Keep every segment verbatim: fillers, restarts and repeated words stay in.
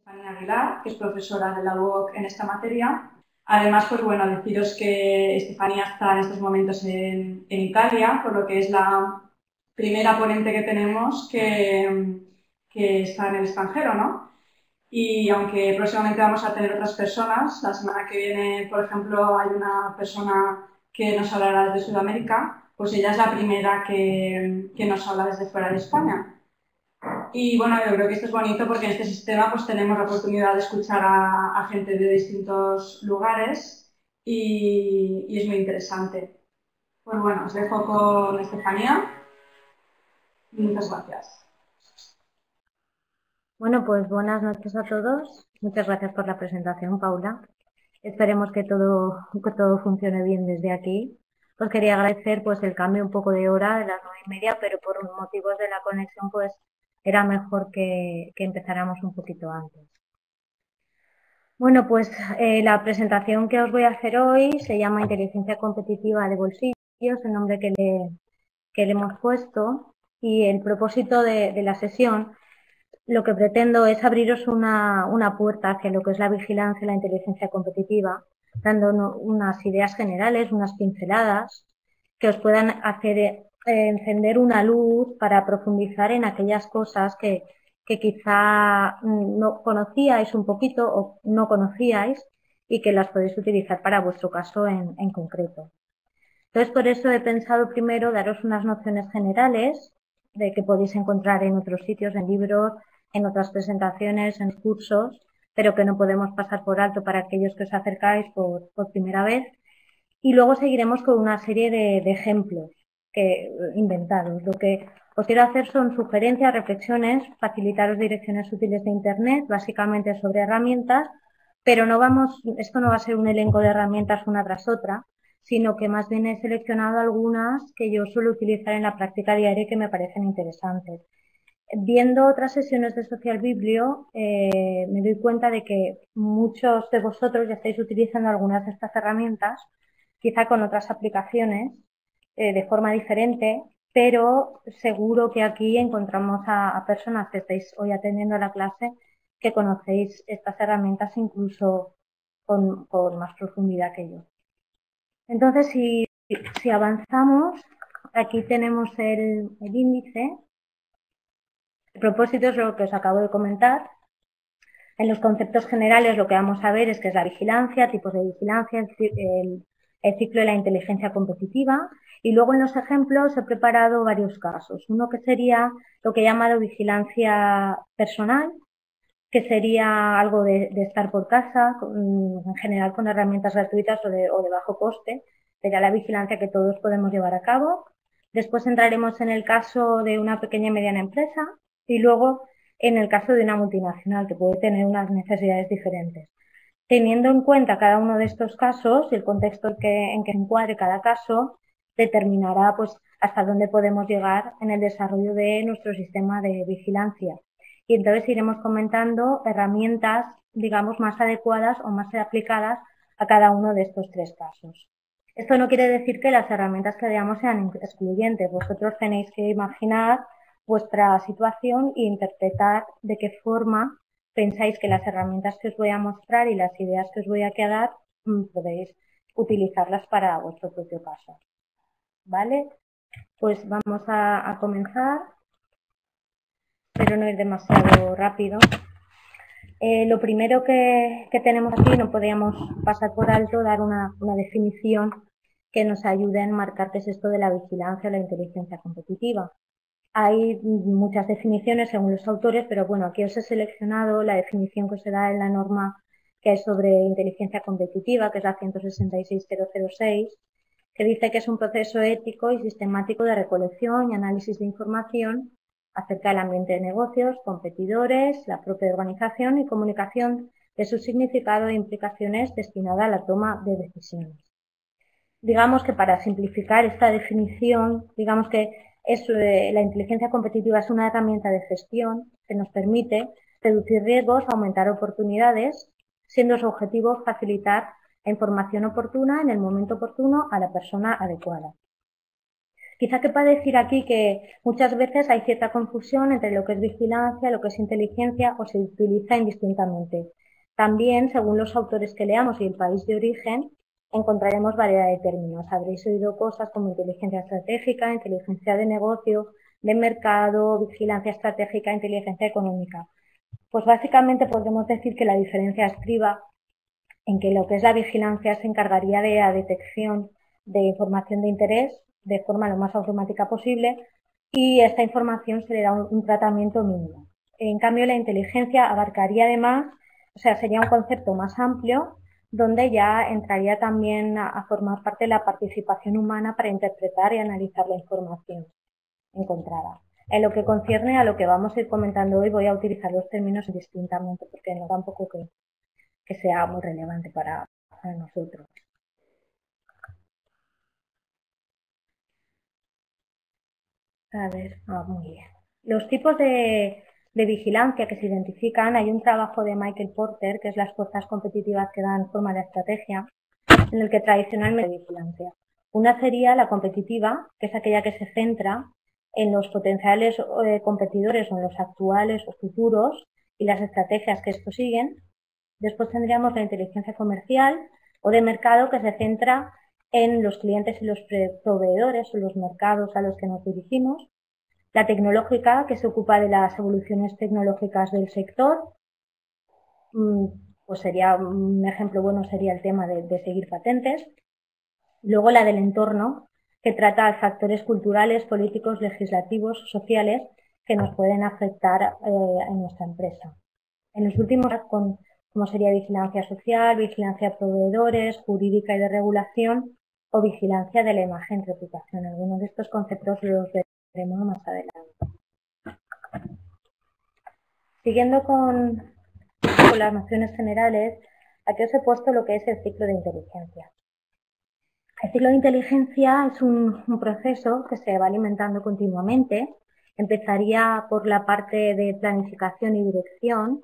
Estefanía Aguilar, que es profesora de la U O C en esta materia. Además, pues bueno, deciros que Estefanía está en estos momentos en, en Italia, por lo que es la primera ponente que tenemos que, que está en el extranjero, ¿no? Y aunque próximamente vamos a tener otras personas, la semana que viene, por ejemplo, hay una persona que nos hablará desde Sudamérica, pues ella es la primera que, que nos habla desde fuera de España. Y bueno, yo creo que esto es bonito porque en este sistema pues tenemos la oportunidad de escuchar a, a gente de distintos lugares y, y es muy interesante. Pues bueno, os dejo con Estefanía. Muchas gracias. Bueno, pues buenas noches a todos. Muchas gracias por la presentación, Paula. Esperemos que todo, que todo funcione bien desde aquí. Os quería agradecer pues el cambio un poco de hora de las nueve y media, pero por motivos de la conexión pues era mejor que, que empezáramos un poquito antes. Bueno, pues eh, la presentación que os voy a hacer hoy se llama Inteligencia competitiva de bolsillos, el nombre que le, que le hemos puesto, y el propósito de, de la sesión lo que pretendo es abriros una, una puerta hacia lo que es la vigilancia y la inteligencia competitiva, dando unas ideas generales, unas pinceladas que os puedan hacer eh, encender una luz para profundizar en aquellas cosas que, que quizá no conocíais un poquito o no conocíais y que las podéis utilizar para vuestro caso en, en concreto. Entonces, por eso he pensado primero daros unas nociones generales de que podéis encontrar en otros sitios, en libros, en otras presentaciones, en cursos, pero que no podemos pasar por alto para aquellos que os acercáis por, por primera vez. Y luego seguiremos con una serie de, de ejemplos que, inventados. Lo que os quiero hacer son sugerencias, reflexiones, facilitaros direcciones útiles de Internet, básicamente sobre herramientas, pero no vamos, esto no va a ser un elenco de herramientas una tras otra, sino que más bien he seleccionado algunas que yo suelo utilizar en la práctica diaria y que me parecen interesantes. Viendo otras sesiones de Social Biblio, eh, me doy cuenta de que muchos de vosotros ya estáis utilizando algunas de estas herramientas, quizá con otras aplicaciones, eh, de forma diferente, pero seguro que aquí encontramos a, a personas que estáis hoy atendiendo la clase que conocéis estas herramientas incluso con, con más profundidad que yo. Entonces, si, si avanzamos, aquí tenemos el, el índice. El propósito es lo que os acabo de comentar. En los conceptos generales lo que vamos a ver es qué es la vigilancia, tipos de vigilancia, el, el, el ciclo de la inteligencia competitiva, y luego en los ejemplos he preparado varios casos. Uno que sería lo que he llamado vigilancia personal, que sería algo de, de estar por casa, en general con herramientas gratuitas o de, o de bajo coste, sería la vigilancia que todos podemos llevar a cabo. Después entraremos en el caso de una pequeña y mediana empresa y luego en el caso de una multinacional que puede tener unas necesidades diferentes. Teniendo en cuenta cada uno de estos casos y el contexto en que, en que se encuadre cada caso, determinará pues, hasta dónde podemos llegar en el desarrollo de nuestro sistema de vigilancia. Y entonces iremos comentando herramientas, digamos, más adecuadas o más aplicadas a cada uno de estos tres casos. Esto no quiere decir que las herramientas que veamos sean excluyentes. Vosotros tenéis que imaginar vuestra situación e interpretar de qué forma pensáis que las herramientas que os voy a mostrar y las ideas que os voy a quedar podéis utilizarlas para vuestro propio caso. ¿Vale? Pues vamos a, a comenzar. Espero no ir demasiado rápido. Eh, lo primero que, que tenemos aquí, no podríamos pasar por alto, dar una, una definición que nos ayude a enmarcar qué es esto de la vigilancia o la inteligencia competitiva. Hay muchas definiciones según los autores, pero bueno, aquí os he seleccionado la definición que se da en la norma que es sobre inteligencia competitiva, que es la ciento sesenta y seis mil seis, que dice que es un proceso ético y sistemático de recolección y análisis de información acerca del ambiente de negocios, competidores, la propia organización y comunicación de su significado e implicaciones destinada a la toma de decisiones. Digamos que para simplificar esta definición, digamos que es, eh, la inteligencia competitiva es una herramienta de gestión que nos permite reducir riesgos, aumentar oportunidades, siendo su objetivo facilitar la información oportuna en el momento oportuno a la persona adecuada. Quizá quepa decir aquí que muchas veces hay cierta confusión entre lo que es vigilancia, lo que es inteligencia, o se utiliza indistintamente. También, según los autores que leamos y el país de origen, encontraremos variedad de términos. Habréis oído cosas como inteligencia estratégica, inteligencia de negocio, de mercado, vigilancia estratégica, inteligencia económica. Pues básicamente podemos decir que la diferencia estriba en que lo que es la vigilancia se encargaría de la detección de información de interés de forma lo más automática posible y esta información se le da un, un tratamiento mínimo. En cambio, la inteligencia abarcaría además, o sea, sería un concepto más amplio donde ya entraría también a, a formar parte de la participación humana para interpretar y analizar la información encontrada. En lo que concierne a lo que vamos a ir comentando hoy, voy a utilizar los términos distintamente porque no tampoco que, que sea muy relevante para, para nosotros. A ver, ah, muy bien. Los tipos de, de vigilancia que se identifican, hay un trabajo de Michael Porter, que es las fuerzas competitivas que dan forma a la estrategia, en el que tradicionalmente hay vigilancia. Una sería la competitiva, que es aquella que se centra en los potenciales eh, competidores o en los actuales o futuros y las estrategias que estos siguen. Después tendríamos la inteligencia comercial o de mercado, que se centra en los clientes y los proveedores o los mercados a los que nos dirigimos. La tecnológica, que se ocupa de las evoluciones tecnológicas del sector. Pues sería un ejemplo bueno sería el tema de, de seguir patentes. Luego la del entorno, que trata de factores culturales, políticos, legislativos, sociales que nos pueden afectar eh, en nuestra empresa. En los últimos, con, como sería vigilancia social, vigilancia de proveedores, jurídica y de regulación, o vigilancia de la imagen y reputación. Algunos de estos conceptos los veremos más adelante. Siguiendo con, con las nociones generales, aquí os he puesto lo que es el ciclo de inteligencia. El ciclo de inteligencia es un, un proceso que se va alimentando continuamente. Empezaría por la parte de planificación y dirección,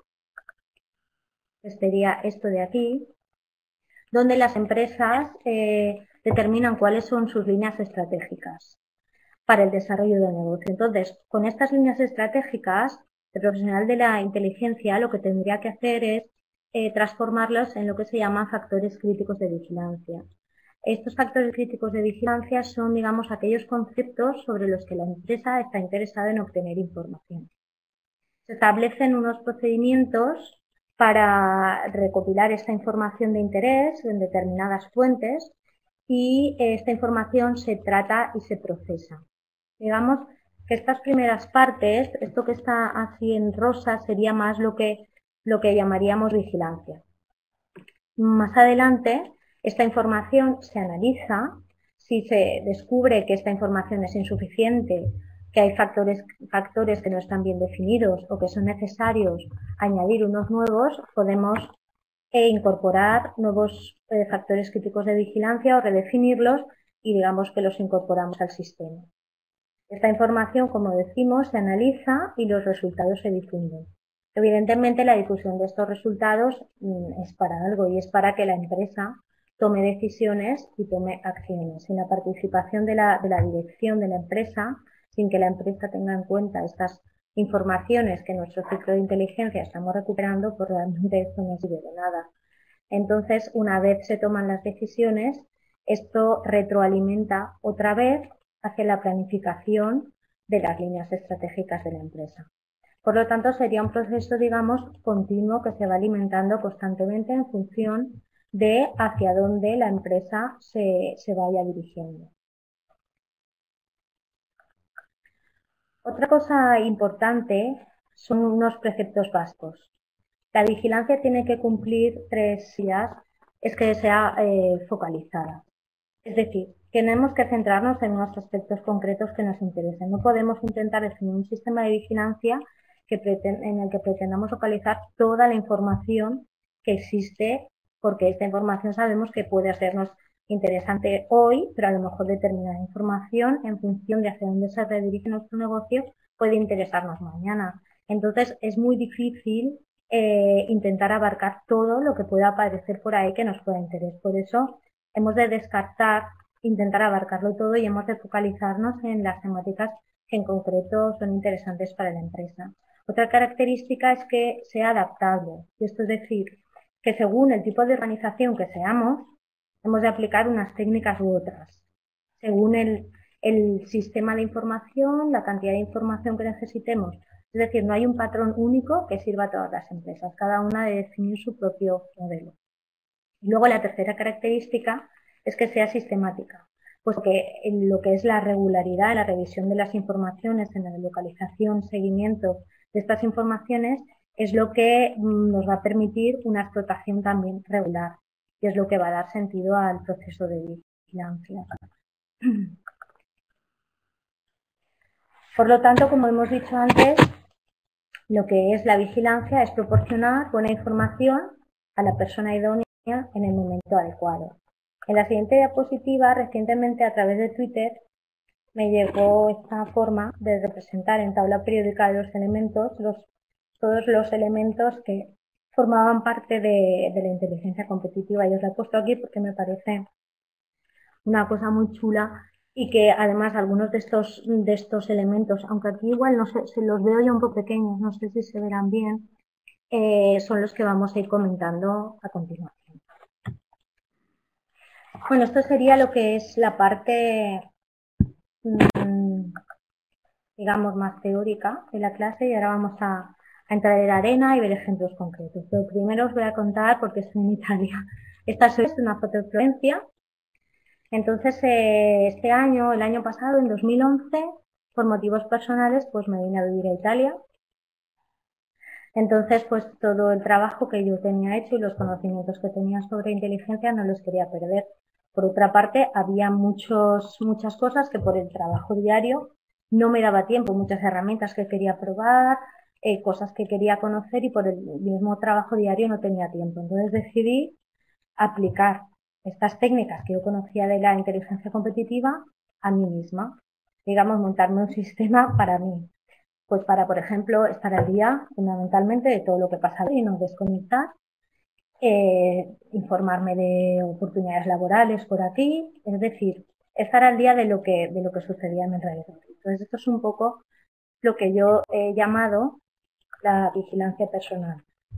que sería esto de aquí, donde las empresas eh, determinan cuáles son sus líneas estratégicas para el desarrollo del negocio. Entonces, con estas líneas estratégicas, el profesional de la inteligencia lo que tendría que hacer es eh, transformarlos en lo que se llaman factores críticos de vigilancia. Estos factores críticos de vigilancia son, digamos, aquellos conceptos sobre los que la empresa está interesada en obtener información. Se establecen unos procedimientos para recopilar esta información de interés en determinadas fuentes y esta información se trata y se procesa. Digamos que estas primeras partes, esto que está así en rosa, sería más lo que, lo que llamaríamos vigilancia. Más adelante, esta información se analiza. Si se descubre que esta información es insuficiente, que hay factores, factores que no están bien definidos o que son necesarios añadir unos nuevos, podemos eh, incorporar nuevos eh, factores críticos de vigilancia o redefinirlos y digamos que los incorporamos al sistema. Esta información, como decimos, se analiza y los resultados se difunden. Evidentemente, la difusión de estos resultados mmm, es para algo y es para que la empresa tome decisiones y tome acciones. Sin la participación de la, de la dirección de la empresa, sin que la empresa tenga en cuenta estas informaciones que en nuestro ciclo de inteligencia estamos recuperando, pues realmente esto no sirve de nada. Entonces, una vez se toman las decisiones, esto retroalimenta otra vez hacia la planificación de las líneas estratégicas de la empresa. Por lo tanto, sería un proceso, digamos, continuo que se va alimentando constantemente en función de hacia dónde la empresa se, se vaya dirigiendo. Otra cosa importante son unos preceptos básicos. La vigilancia tiene que cumplir tres días, es que sea eh, focalizada. Es decir, tenemos que centrarnos en unos aspectos concretos que nos interesen. No podemos intentar definir un sistema de vigilancia que en el que pretendamos localizar toda la información que existe, porque esta información sabemos que puede hacernos interesante hoy, pero a lo mejor determinada información en función de hacia dónde se redirige nuestro negocio puede interesarnos mañana. Entonces es muy difícil eh, intentar abarcar todo lo que pueda aparecer por ahí que nos pueda interesar. Por eso hemos de descartar intentar abarcarlo todo y hemos de focalizarnos en las temáticas que en concreto son interesantes para la empresa. Otra característica es que sea adaptable, y esto es decir, que según el tipo de organización que seamos, hemos de aplicar unas técnicas u otras, según el, el sistema de información, la cantidad de información que necesitemos. Es decir, no hay un patrón único que sirva a todas las empresas, cada una debe definir su propio modelo. Y luego la tercera característica es que sea sistemática, pues que en lo que es la regularidad, la revisión de las informaciones, en la localización, seguimiento de estas informaciones, es lo que nos va a permitir una explotación también regular, y es lo que va a dar sentido al proceso de vigilancia. Por lo tanto, como hemos dicho antes, lo que es la vigilancia es proporcionar buena información a la persona idónea en el momento adecuado. En la siguiente diapositiva, recientemente a través de Twitter, me llegó esta forma de representar en tabla periódica de los elementos, los, todos los elementos que formaban parte de, de la inteligencia competitiva. Y os la he puesto aquí porque me parece una cosa muy chula y que además algunos de estos, de estos elementos, aunque aquí igual no sé, se los veo ya un poco pequeños, no sé si se verán bien, eh, son los que vamos a ir comentando a continuación. Bueno, esto sería lo que es la parte, mmm, digamos, más teórica de la clase, y ahora vamos a, a entrar en la arena y ver ejemplos concretos. Pero primero os voy a contar, porque estoy en Italia, esta es una foto de Florencia. Entonces, eh, este año, el año pasado, en dos mil once, por motivos personales, pues me vine a vivir a Italia. Entonces, pues todo el trabajo que yo tenía hecho y los conocimientos que tenía sobre inteligencia no los quería perder. Por otra parte, había muchos, muchas cosas que por el trabajo diario no me daba tiempo, muchas herramientas que quería probar, eh, cosas que quería conocer, y por el mismo trabajo diario no tenía tiempo. Entonces decidí aplicar estas técnicas que yo conocía de la inteligencia competitiva a mí misma. Digamos, montarme un sistema para mí. Pues para, por ejemplo, estar al día fundamentalmente de todo lo que pasa y no desconectar, eh, informarme de oportunidades laborales por aquí, es decir, estar al día de lo que, de lo que sucedía a mi alrededor. Entonces, esto es un poco lo que yo he llamado la vigilancia personal.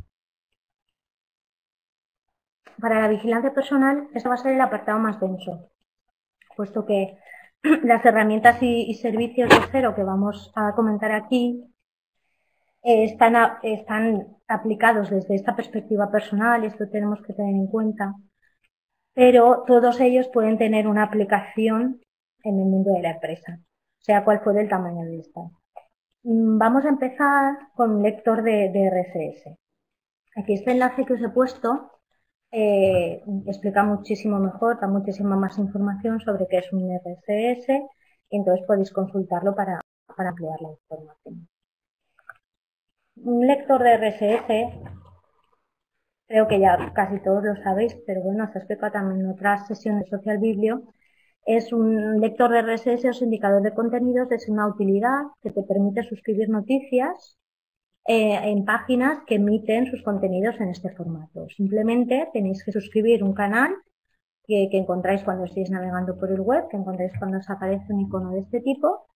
Para la vigilancia personal, este va a ser el apartado más denso, puesto que las herramientas y, y servicios de cero que vamos a comentar aquí eh, están, a, están aplicados desde esta perspectiva personal, y esto tenemos que tener en cuenta, pero todos ellos pueden tener una aplicación en el mundo de la empresa, sea cual fuere el tamaño de esta. Vamos a empezar con un lector de, de R S S. Aquí este enlace que os he puesto eh, explica muchísimo mejor, da muchísima más información sobre qué es un R S S, y entonces podéis consultarlo para, para ampliar la información. Un lector de R S S, creo que ya casi todos lo sabéis, pero bueno, se explica también en otras sesiones de Social Biblio. Es un lector de R S S o indicador de contenidos, es una utilidad que te permite suscribir noticias eh, en páginas que emiten sus contenidos en este formato. Simplemente tenéis que suscribir un canal que, que encontráis cuando estéis navegando por el web, que encontráis cuando os aparece un icono de este tipo,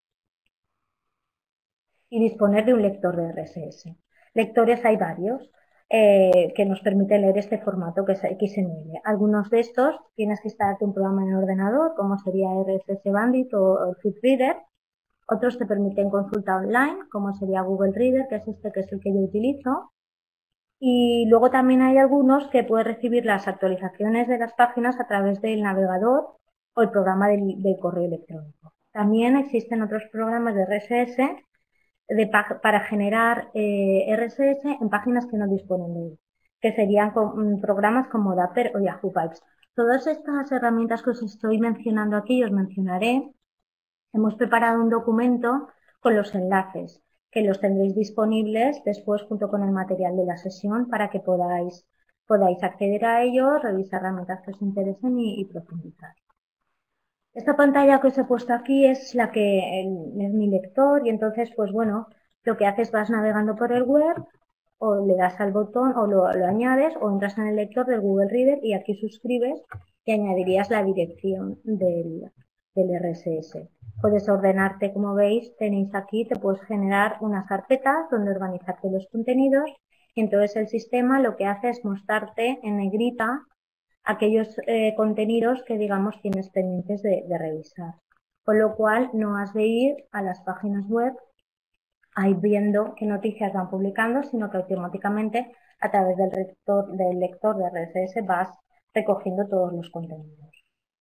y disponer de un lector de R S S. Lectores hay varios eh, que nos permiten leer este formato, que es X M L. Algunos de estos tienes que instalarte un programa en el ordenador, como sería R S S Bandit o, o FeedReader. Otros te permiten consulta online, como sería Google Reader, que es este que es el que yo utilizo. Y luego también hay algunos que puedes recibir las actualizaciones de las páginas a través del navegador o el programa del, del correo electrónico. También existen otros programas de R S S de, para generar eh, R S S en páginas que no disponen de él, que serían con, programas como Dapper o Yahoo Pipes. Todas estas herramientas que os estoy mencionando aquí, os mencionaré. Hemos preparado un documento con los enlaces, que los tendréis disponibles después junto con el material de la sesión para que podáis, podáis acceder a ellos, revisar herramientas que os interesen y, y profundizar. Esta pantalla que os he puesto aquí es la que el, es mi lector, y entonces, pues bueno, lo que haces, vas navegando por el web o le das al botón o lo, lo añades o entras en el lector del Google Reader y aquí suscribes y añadirías la dirección del, del R S S. Puedes ordenarte, como veis, tenéis aquí, te puedes generar unas carpetas donde organizarte los contenidos y entonces el sistema lo que hace es mostrarte en negrita aquellos eh, contenidos que, digamos, tienes pendientes de, de revisar. Con lo cual no has de ir a las páginas web ahí viendo qué noticias van publicando, sino que automáticamente a través del, rector, del lector de R S S vas recogiendo todos los contenidos.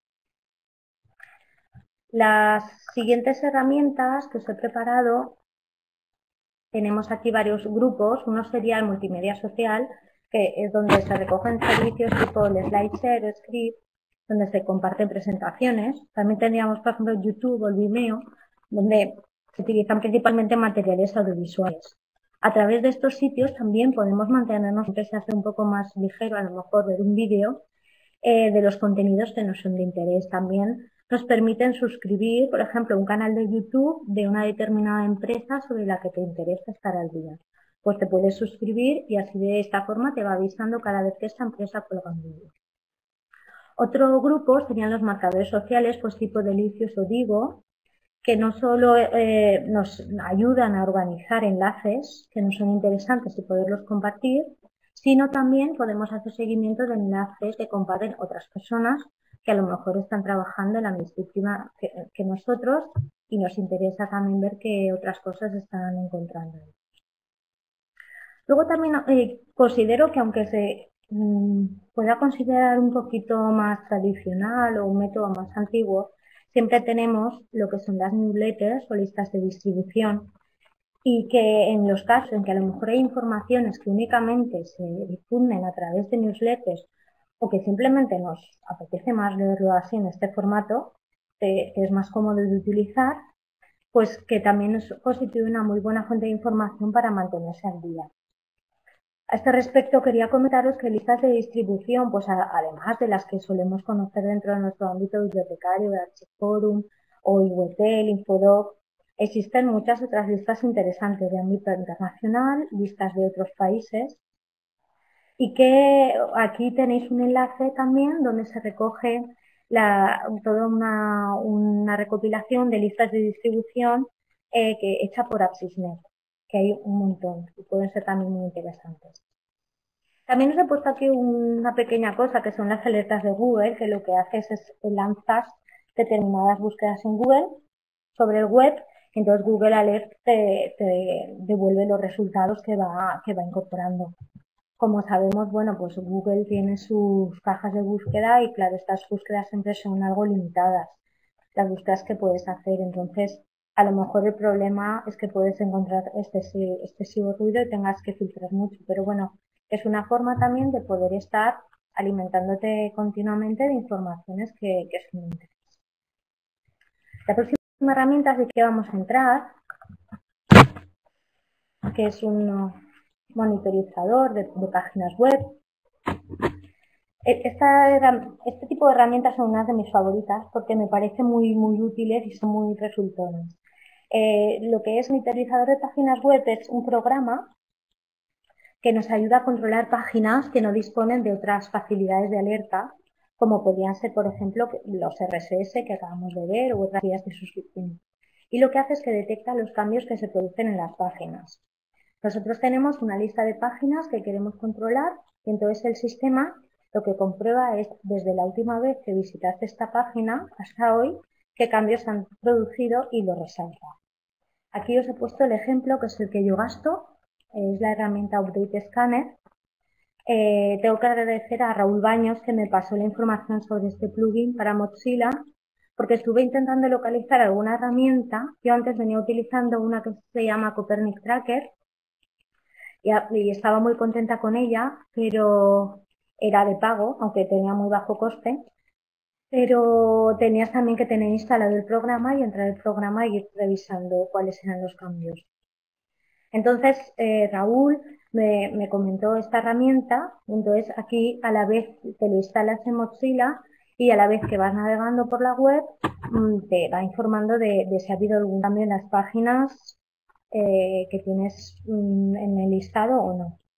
Las siguientes herramientas que os he preparado, tenemos aquí varios grupos. Uno sería el multimedia social, que es donde se recogen servicios tipo el SlideShare, Script, donde se comparten presentaciones. También tendríamos, por ejemplo, YouTube o el Vimeo, donde se utilizan principalmente materiales audiovisuales. A través de estos sitios también podemos mantenernos, aunque se hace un poco más ligero, a lo mejor ver un vídeo eh, de los contenidos que nos son de interés. También nos permiten suscribir, por ejemplo, un canal de YouTube de una determinada empresa sobre la que te interesa estar al día. Pues te puedes suscribir y así de esta forma te va avisando cada vez que esta empresa cuelga un vídeo. Otro grupo serían los marcadores sociales, pues tipo Delicious o Digo, que no solo eh, nos ayudan a organizar enlaces que nos son interesantes y poderlos compartir, sino también podemos hacer seguimiento de enlaces que comparten otras personas que a lo mejor están trabajando en la misma disciplina que, que nosotros y nos interesa también ver qué otras cosas están encontrando. Luego también eh, considero que aunque se mmm, pueda considerar un poquito más tradicional o un método más antiguo, siempre tenemos lo que son las newsletters o listas de distribución y que en los casos en que a lo mejor hay informaciones que únicamente se difunden a través de newsletters o que simplemente nos apetece más leerlo así en este formato, que, que es más cómodo de utilizar, pues que también nos constituye una muy buena fuente de información para mantenerse al día. A este respecto quería comentaros que listas de distribución, pues a, además de las que solemos conocer dentro de nuestro ámbito bibliotecario, de Archiforum o IWTEL, Infodoc, existen muchas otras listas interesantes de ámbito internacional, listas de otros países, y que aquí tenéis un enlace también donde se recoge la, toda una, una recopilación de listas de distribución eh, que, hecha por AppSysNet, que hay un montón y pueden ser también muy interesantes. También os he puesto aquí una pequeña cosa que son las alertas de Google, que lo que haces es lanzas determinadas búsquedas en Google sobre el web, y entonces Google Alert te, te devuelve los resultados que va, que va incorporando. Como sabemos, bueno, pues Google tiene sus cajas de búsqueda y claro, estas búsquedas siempre son algo limitadas, las búsquedas que puedes hacer. Entonces, a lo mejor el problema es que puedes encontrar excesivo, excesivo ruido y tengas que filtrar mucho, pero bueno, es una forma también de poder estar alimentándote continuamente de informaciones que, que son de interés. La próxima herramienta sí que vamos a entrar, que es un monitorizador de, de páginas web. Esta, este tipo de herramientas son unas de mis favoritas porque me parecen muy, muy útiles y son muy resultonas. Eh, lo que es monitorizador de páginas web es un programa que nos ayuda a controlar páginas que no disponen de otras facilidades de alerta, como podrían ser, por ejemplo, los R S S que acabamos de ver u otras vías de suscripción. Y lo que hace es que detecta los cambios que se producen en las páginas. Nosotros tenemos una lista de páginas que queremos controlar y entonces el sistema lo que comprueba es desde la última vez que visitaste esta página hasta hoy qué cambios se han producido y lo resalta. Aquí os he puesto el ejemplo que es el que yo gasto, es la herramienta Update Scanner. Eh, tengo que agradecer a Raúl Baños que me pasó la información sobre este plugin para Mozilla porque estuve intentando localizar alguna herramienta. Yo antes venía utilizando una que se llama Copernic Tracker y, y estaba muy contenta con ella, pero era de pago, aunque tenía muy bajo coste, pero tenías también que tener instalado el programa y entrar al programa y ir revisando cuáles eran los cambios. Entonces, eh, Raúl me, me comentó esta herramienta, entonces aquí a la vez te lo instalas en Mozilla y a la vez que vas navegando por la web te va informando de, de si ha habido algún cambio en las páginas eh, que tienes mm, en el listado o no.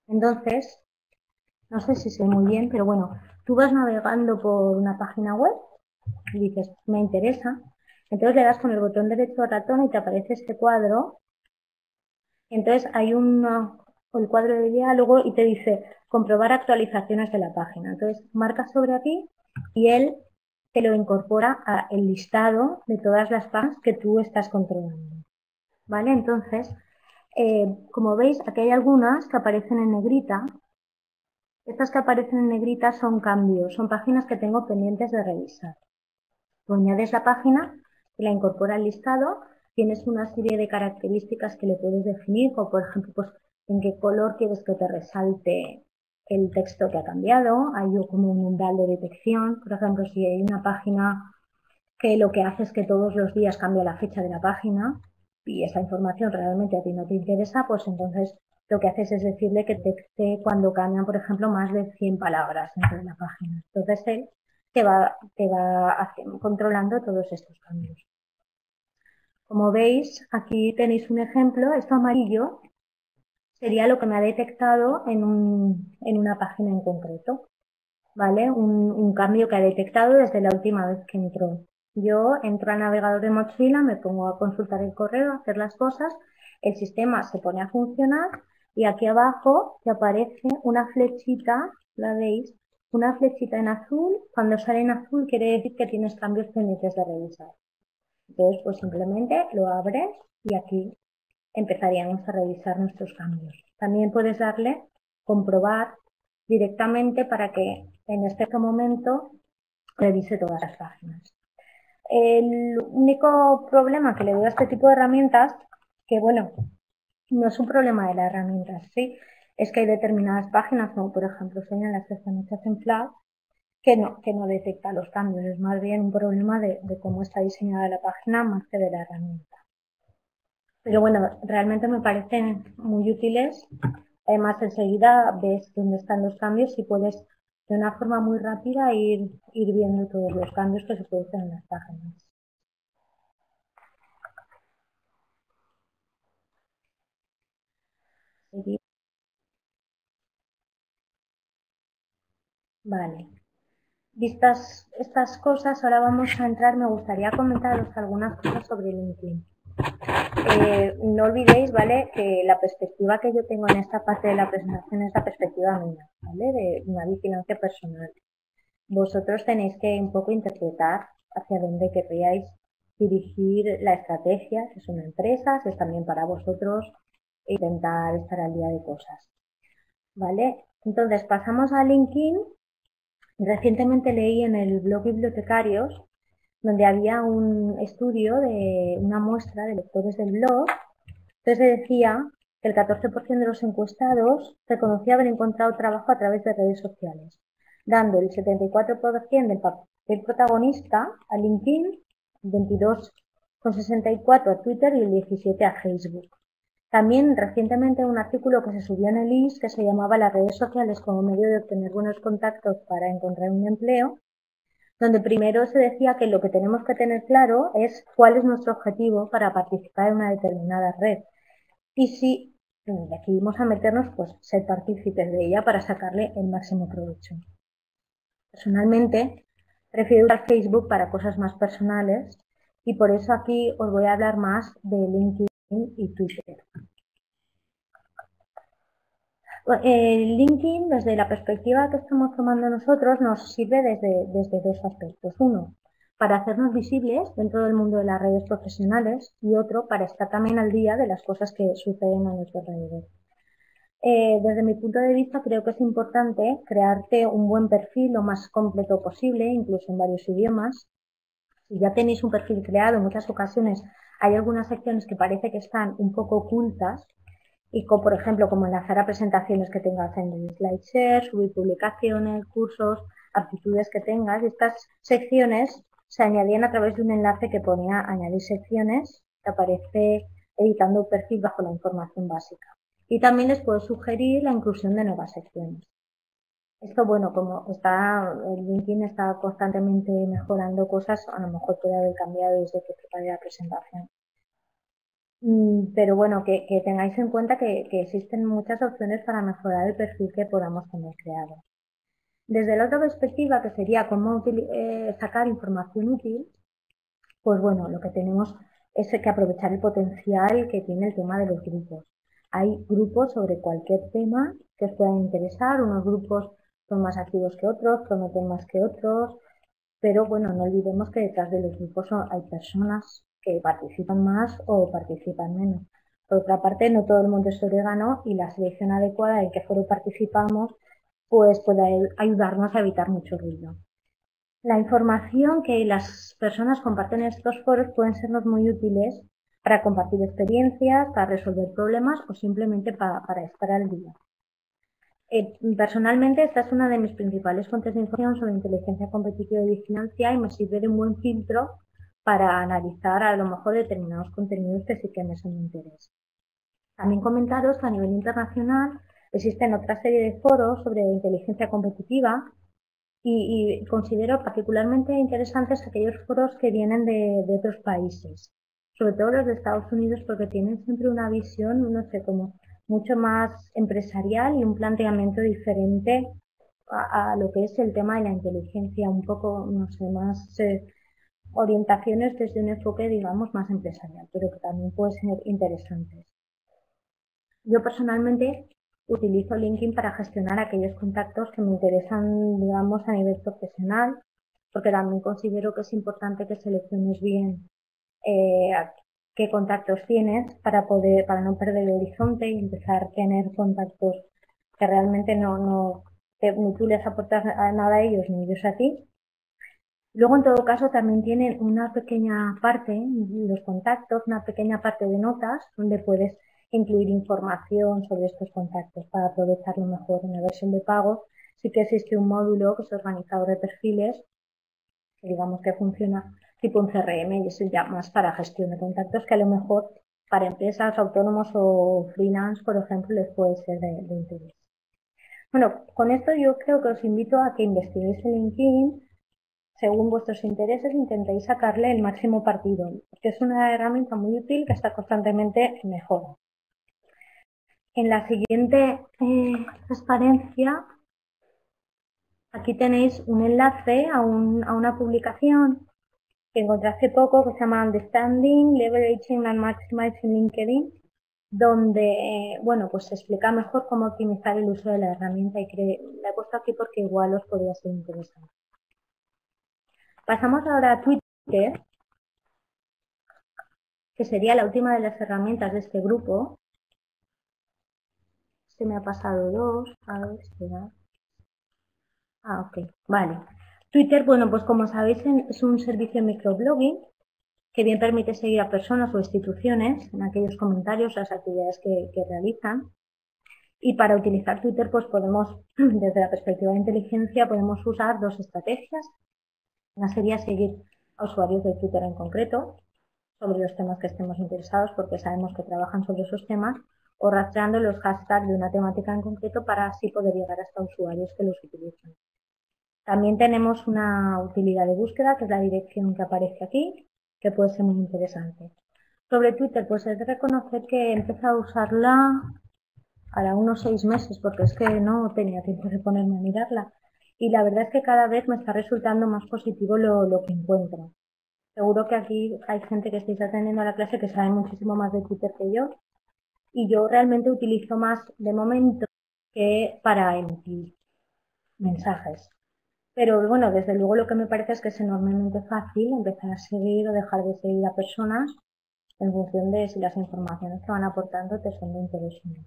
Entonces, no sé si sé muy bien, pero bueno, tú vas navegando por una página web y dices, me interesa. Entonces le das con el botón derecho al ratón y te aparece este cuadro. Entonces hay una, el cuadro de diálogo y te dice comprobar actualizaciones de la página. Entonces marcas sobre aquí y él te lo incorpora al listado de todas las páginas que tú estás controlando. ¿Vale? Entonces, eh, como veis, aquí hay algunas que aparecen en negrita. Estas que aparecen en negrita son cambios, son páginas que tengo pendientes de revisar. Tú añades la página y la incorpora al listado, tienes una serie de características que le puedes definir, como por ejemplo, pues en qué color quieres que te resalte el texto que ha cambiado, hay como un umbral de detección, por ejemplo, si hay una página que lo que hace es que todos los días cambia la fecha de la página y esa información realmente a ti no te interesa, pues entonces lo que haces es decirle que detecte cuando cambian, por ejemplo, más de cien palabras dentro de la página. Entonces él te va, te va haciendo, controlando todos estos cambios. Como veis, aquí tenéis un ejemplo, esto amarillo sería lo que me ha detectado en, un, en una página en concreto, ¿vale? Un, un cambio que ha detectado desde la última vez que entró. Yo entro al navegador de Mochila, me pongo a consultar el correo, a hacer las cosas, el sistema se pone a funcionar y aquí abajo te aparece una flechita, ¿la veis? Una flechita en azul, cuando sale en azul quiere decir que tienes cambios pendientes de revisar. Entonces, pues simplemente lo abres y aquí empezaríamos a revisar nuestros cambios. También puedes darle comprobar directamente para que en este momento revise todas las páginas. El único problema que le doy a este tipo de herramientas, que bueno, no es un problema de la herramienta, sí, es que hay determinadas páginas, como por ejemplo señalan las que están hechas en Flash, que no, que no detecta los cambios, es más bien un problema de, de cómo está diseñada la página más que de la herramienta. Pero bueno, realmente me parecen muy útiles. Además, enseguida ves dónde están los cambios y puedes de una forma muy rápida ir, ir viendo todos los cambios que se producen en las páginas. Vale. Vistas estas cosas, ahora vamos a entrar, me gustaría comentaros algunas cosas sobre LinkedIn. Eh, no olvidéis, ¿vale?, que la perspectiva que yo tengo en esta parte de la presentación es la perspectiva mía, ¿vale?, de una vigilancia personal. Vosotros tenéis que un poco interpretar hacia dónde querríais dirigir la estrategia, si es una empresa, si es también para vosotros, e intentar estar al día de cosas, ¿vale? Entonces pasamos a LinkedIn. Recientemente leí en el blog Bibliotecarios, donde había un estudio de una muestra de lectores del blog. Entonces decía que el catorce por ciento de los encuestados reconocía haber encontrado trabajo a través de redes sociales, dando el setenta y cuatro por ciento del papel protagonista a LinkedIn, veintidós coma sesenta y cuatro por ciento a Twitter y el diecisiete por ciento a Facebook. También recientemente un artículo que se subió en el I S que se llamaba Las redes sociales como medio de obtener buenos contactos para encontrar un empleo, donde primero se decía que lo que tenemos que tener claro es cuál es nuestro objetivo para participar en una determinada red. Y si decidimos a meternos, pues ser partícipes de ella para sacarle el máximo provecho. Personalmente, prefiero usar Facebook para cosas más personales y por eso aquí os voy a hablar más de LinkedIn y Twitter. Eh, LinkedIn, desde la perspectiva que estamos tomando nosotros, nos sirve desde, desde dos aspectos. Uno, para hacernos visibles dentro del mundo de las redes profesionales y otro, para estar también al día de las cosas que suceden a nuestro alrededor. Eh, desde mi punto de vista, creo que es importante crearte un buen perfil lo más completo posible, incluso en varios idiomas. Si ya tenéis un perfil creado, en muchas ocasiones hay algunas secciones que parece que están un poco ocultas, y como, por ejemplo, como enlazar a presentaciones que tengas en el SlideShare, subir publicaciones, cursos, aptitudes que tengas. Y estas secciones se añadían a través de un enlace que ponía añadir secciones, que aparece editando un perfil bajo la información básica. Y también les puedo sugerir la inclusión de nuevas secciones. Esto, bueno, como está, el LinkedIn está constantemente mejorando cosas, a lo mejor puede haber cambiado desde que preparé la presentación. Mm, Pero bueno, que, que tengáis en cuenta que, que existen muchas opciones para mejorar el perfil que podamos tener creado. Desde la otra perspectiva, que sería cómo eh, sacar información útil, pues bueno, lo que tenemos es que aprovechar el potencial que tiene el tema de los grupos. Hay grupos sobre cualquier tema que os puedan interesar, unos grupos son más activos que otros, prometen más que otros, pero bueno, no olvidemos que detrás de los grupos hay personas que participan más o participan menos. Por otra parte, no todo el mundo es orégano y la selección adecuada en qué foro participamos pues puede ayudarnos a evitar mucho ruido. La información que las personas comparten en estos foros pueden sernos muy útiles para compartir experiencias, para resolver problemas o simplemente para, para estar al día. Eh, personalmente, esta es una de mis principales fuentes de información sobre inteligencia competitiva y vigilancia y me sirve de un buen filtro para analizar a lo mejor determinados contenidos que sí que me son de interés. También comentaros que a nivel internacional existen otra serie de foros sobre inteligencia competitiva y, y considero particularmente interesantes aquellos foros que vienen de, de otros países, sobre todo los de Estados Unidos, porque tienen siempre una visión, no sé, como mucho más empresarial y un planteamiento diferente a, a lo que es el tema de la inteligencia, un poco, no sé, más eh, orientaciones desde un enfoque, digamos, más empresarial, pero que también pueden ser interesantes. Yo personalmente utilizo LinkedIn para gestionar aquellos contactos que me interesan, digamos, a nivel profesional, porque también considero que es importante que selecciones bien eh, qué contactos tienes para poder, para no perder el horizonte y empezar a tener contactos que realmente no, no que ni tú les aportas nada a ellos ni ellos a ti. Luego, en todo caso, también tienen una pequeña parte, los contactos, una pequeña parte de notas donde puedes incluir información sobre estos contactos para aprovecharlo mejor. En la versión de pago sí que existe un módulo que es organizador de perfiles, que digamos que funciona tipo un C R M y eso ya más para gestión de contactos que a lo mejor para empresas, autónomos o freelance, por ejemplo, les puede ser de, de interés. Bueno, con esto yo creo que os invito a que investiguéis en LinkedIn según vuestros intereses, intentéis sacarle el máximo partido, porque es una herramienta muy útil que está constantemente en mejora. En la siguiente eh, transparencia, aquí tenéis un enlace a, un, a una publicación que encontré hace poco que se llama Understanding, Leveraging and Maximizing LinkedIn, donde, eh, bueno, pues se explica mejor cómo optimizar el uso de la herramienta y creo, la he puesto aquí porque igual os podría ser interesante. Pasamos ahora a Twitter, que sería la última de las herramientas de este grupo. Se me ha pasado dos. A ver, espera. Ah, ok. Vale. Twitter, bueno, pues como sabéis, es un servicio de microblogging que bien permite seguir a personas o instituciones en aquellos comentarios, las actividades que, que realizan. Y para utilizar Twitter, pues podemos, desde la perspectiva de inteligencia, podemos usar dos estrategias. Una sería seguir a usuarios de Twitter en concreto, sobre los temas que estemos interesados, porque sabemos que trabajan sobre esos temas, o rastreando los hashtags de una temática en concreto para así poder llegar hasta usuarios que los utilizan. También tenemos una utilidad de búsqueda, que es la dirección que aparece aquí, que puede ser muy interesante. Sobre Twitter, pues es de reconocer que he empezado a usarla a unos seis meses, porque es que no tenía tiempo de ponerme a mirarla. Y la verdad es que cada vez me está resultando más positivo lo, lo que encuentro. Seguro que aquí hay gente que estáis atendiendo a la clase que sabe muchísimo más de Twitter que yo. Y yo realmente utilizo más de momento que para emitir mensajes. Pero bueno, desde luego lo que me parece es que es enormemente fácil empezar a seguir o dejar de seguir a personas en función de si las informaciones que van aportando te son de interés o no.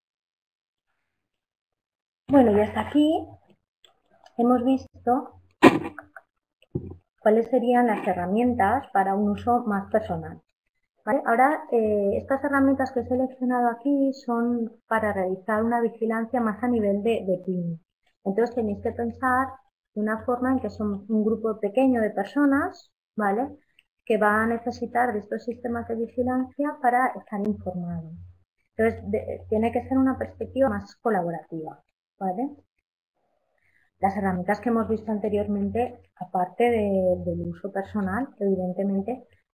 Bueno, y hasta aquí hemos visto cuáles serían las herramientas para un uso más personal. ¿Vale? Ahora, eh, estas herramientas que he seleccionado aquí son para realizar una vigilancia más a nivel de, de team. Entonces tenéis que pensar de una forma en que somos un grupo pequeño de personas, ¿vale? Que va a necesitar de estos sistemas de vigilancia para estar informados. Entonces, de, tiene que ser una perspectiva más colaborativa, ¿vale? Las herramientas que hemos visto anteriormente, aparte de, del uso personal, evidentemente,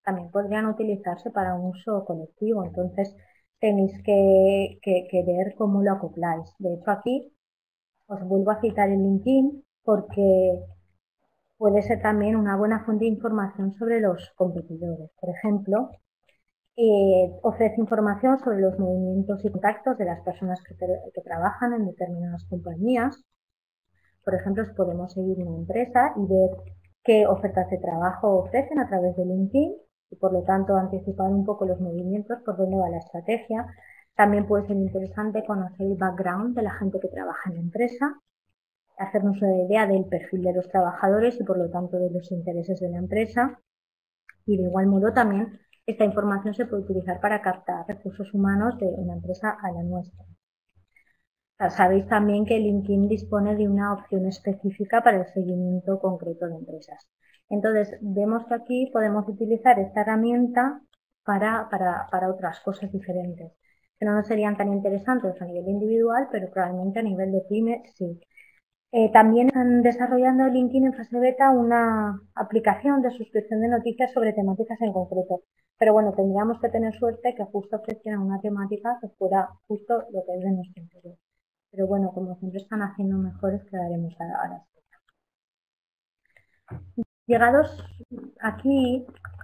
también podrían utilizarse para un uso colectivo. Entonces tenéis que, que, que ver cómo lo acopláis. De hecho, aquí os vuelvo a citar el LinkedIn porque puede ser también una buena fuente de información sobre los competidores. Por ejemplo, eh, ofrece información sobre los movimientos y contactos de las personas que, que trabajan en determinadas compañías. Por ejemplo, podemos seguir una empresa y ver qué ofertas de trabajo ofrecen a través de LinkedIn y, por lo tanto, anticipar un poco los movimientos, por dónde va la estrategia. También puede ser interesante conocer el background de la gente que trabaja en la empresa, hacernos una idea del perfil de los trabajadores y, por lo tanto, de los intereses de la empresa. Y, de igual modo, también esta información se puede utilizar para captar recursos humanos de una empresa a la nuestra. Sabéis también que LinkedIn dispone de una opción específica para el seguimiento concreto de empresas. Entonces, vemos que aquí podemos utilizar esta herramienta para, para, para otras cosas diferentes, que no nos serían tan interesantes a nivel individual, pero probablemente a nivel de pyme sí. Eh, también están desarrollando LinkedIn en fase beta una aplicación de suscripción de noticias sobre temáticas en concreto. Pero bueno, tendríamos que tener suerte que justo ofrecieran una temática que fuera justo lo que es de nuestro interés. Pero bueno, como siempre están haciendo mejores, quedaremos a la espera. Llegados aquí,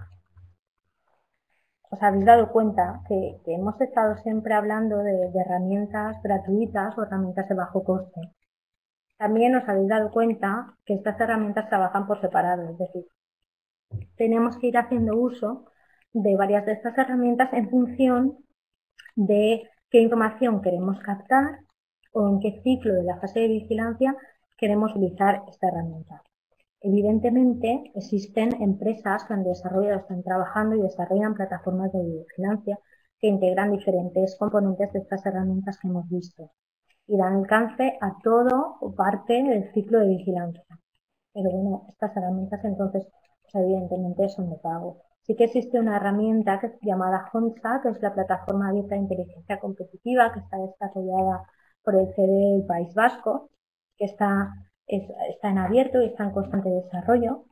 os habéis dado cuenta que, que hemos estado siempre hablando de, de herramientas gratuitas o herramientas de bajo coste. También os habéis dado cuenta que estas herramientas trabajan por separado, es decir, tenemos que ir haciendo uso de varias de estas herramientas en función de qué información queremos captar o en qué ciclo de la fase de vigilancia queremos utilizar esta herramienta. Evidentemente, existen empresas que han desarrollado, están trabajando y desarrollan plataformas de vigilancia que integran diferentes componentes de estas herramientas que hemos visto y dan alcance a todo o parte del ciclo de vigilancia. Pero bueno, estas herramientas entonces, pues evidentemente son de pago. Sí que existe una herramienta que es llamada HONSA, que es la plataforma abierta de inteligencia competitiva, que está desarrollada por el C E D del País Vasco, que está, es, está en abierto y está en constante desarrollo.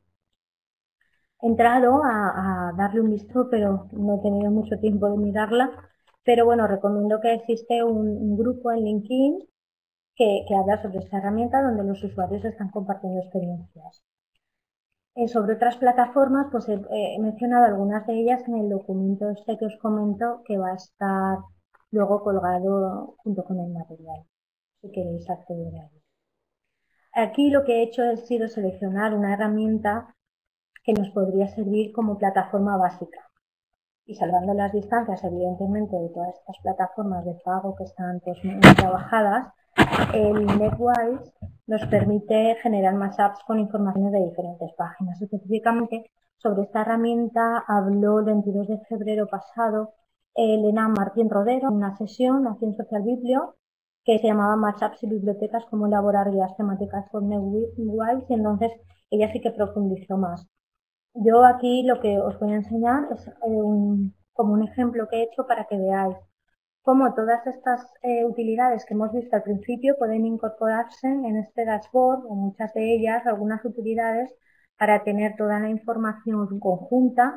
He entrado a, a darle un vistazo, pero no he tenido mucho tiempo de mirarla. Pero bueno, recomiendo que existe un, un grupo en LinkedIn que, que habla sobre esta herramienta donde los usuarios están compartiendo experiencias. Eh, sobre otras plataformas, pues he, he mencionado algunas de ellas en el documento este que os comento, que va a estar luego colgado junto con el material, si queréis acceder a él. Aquí lo que he hecho ha sido seleccionar una herramienta que nos podría servir como plataforma básica. Y salvando las distancias, evidentemente, de todas estas plataformas de pago que están pues, muy trabajadas, el NetWise nos permite generar mashups con informaciones de diferentes páginas. Específicamente, sobre esta herramienta habló el veintidós de febrero pasado Elena Martín Rodero en una sesión aquí en Social Biblio que se llamaba Mashups y bibliotecas, cómo elaborar guías temáticas con NetWise, y entonces ella sí que profundizó más. Yo aquí lo que os voy a enseñar es eh, un, como un ejemplo que he hecho para que veáis cómo todas estas eh, utilidades que hemos visto al principio pueden incorporarse en este dashboard, o muchas de ellas, algunas utilidades, para tener toda la información conjunta.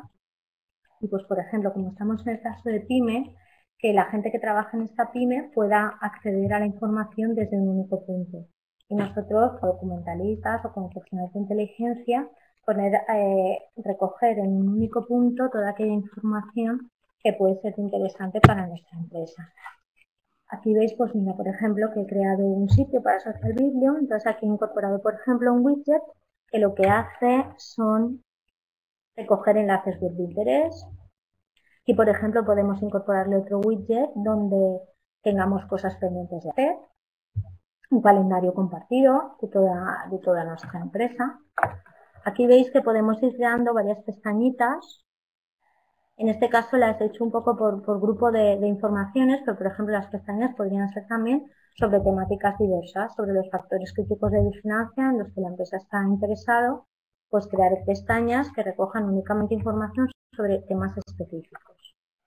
Y pues, por ejemplo, como estamos en el caso de PyME, que la gente que trabaja en esta PyME pueda acceder a la información desde un único punto. Y nosotros, como documentalistas o como profesionales de inteligencia, poner, eh, recoger en un único punto toda aquella información que puede ser interesante para nuestra empresa. Aquí veis, pues mira, por ejemplo, que he creado un sitio para Social Biblio. Entonces aquí he incorporado, por ejemplo, un widget que lo que hace son recoger enlaces de interés. Y, por ejemplo, podemos incorporarle otro widget donde tengamos cosas pendientes de hacer, un calendario compartido de toda, de toda nuestra empresa. Aquí veis que podemos ir creando varias pestañitas. En este caso las he hecho un poco por, por grupo de, de informaciones, pero por ejemplo las pestañas podrían ser también sobre temáticas diversas, sobre los factores críticos de vigilancia en los que la empresa está interesado, pues crear pestañas que recojan únicamente información sobre temas específicos.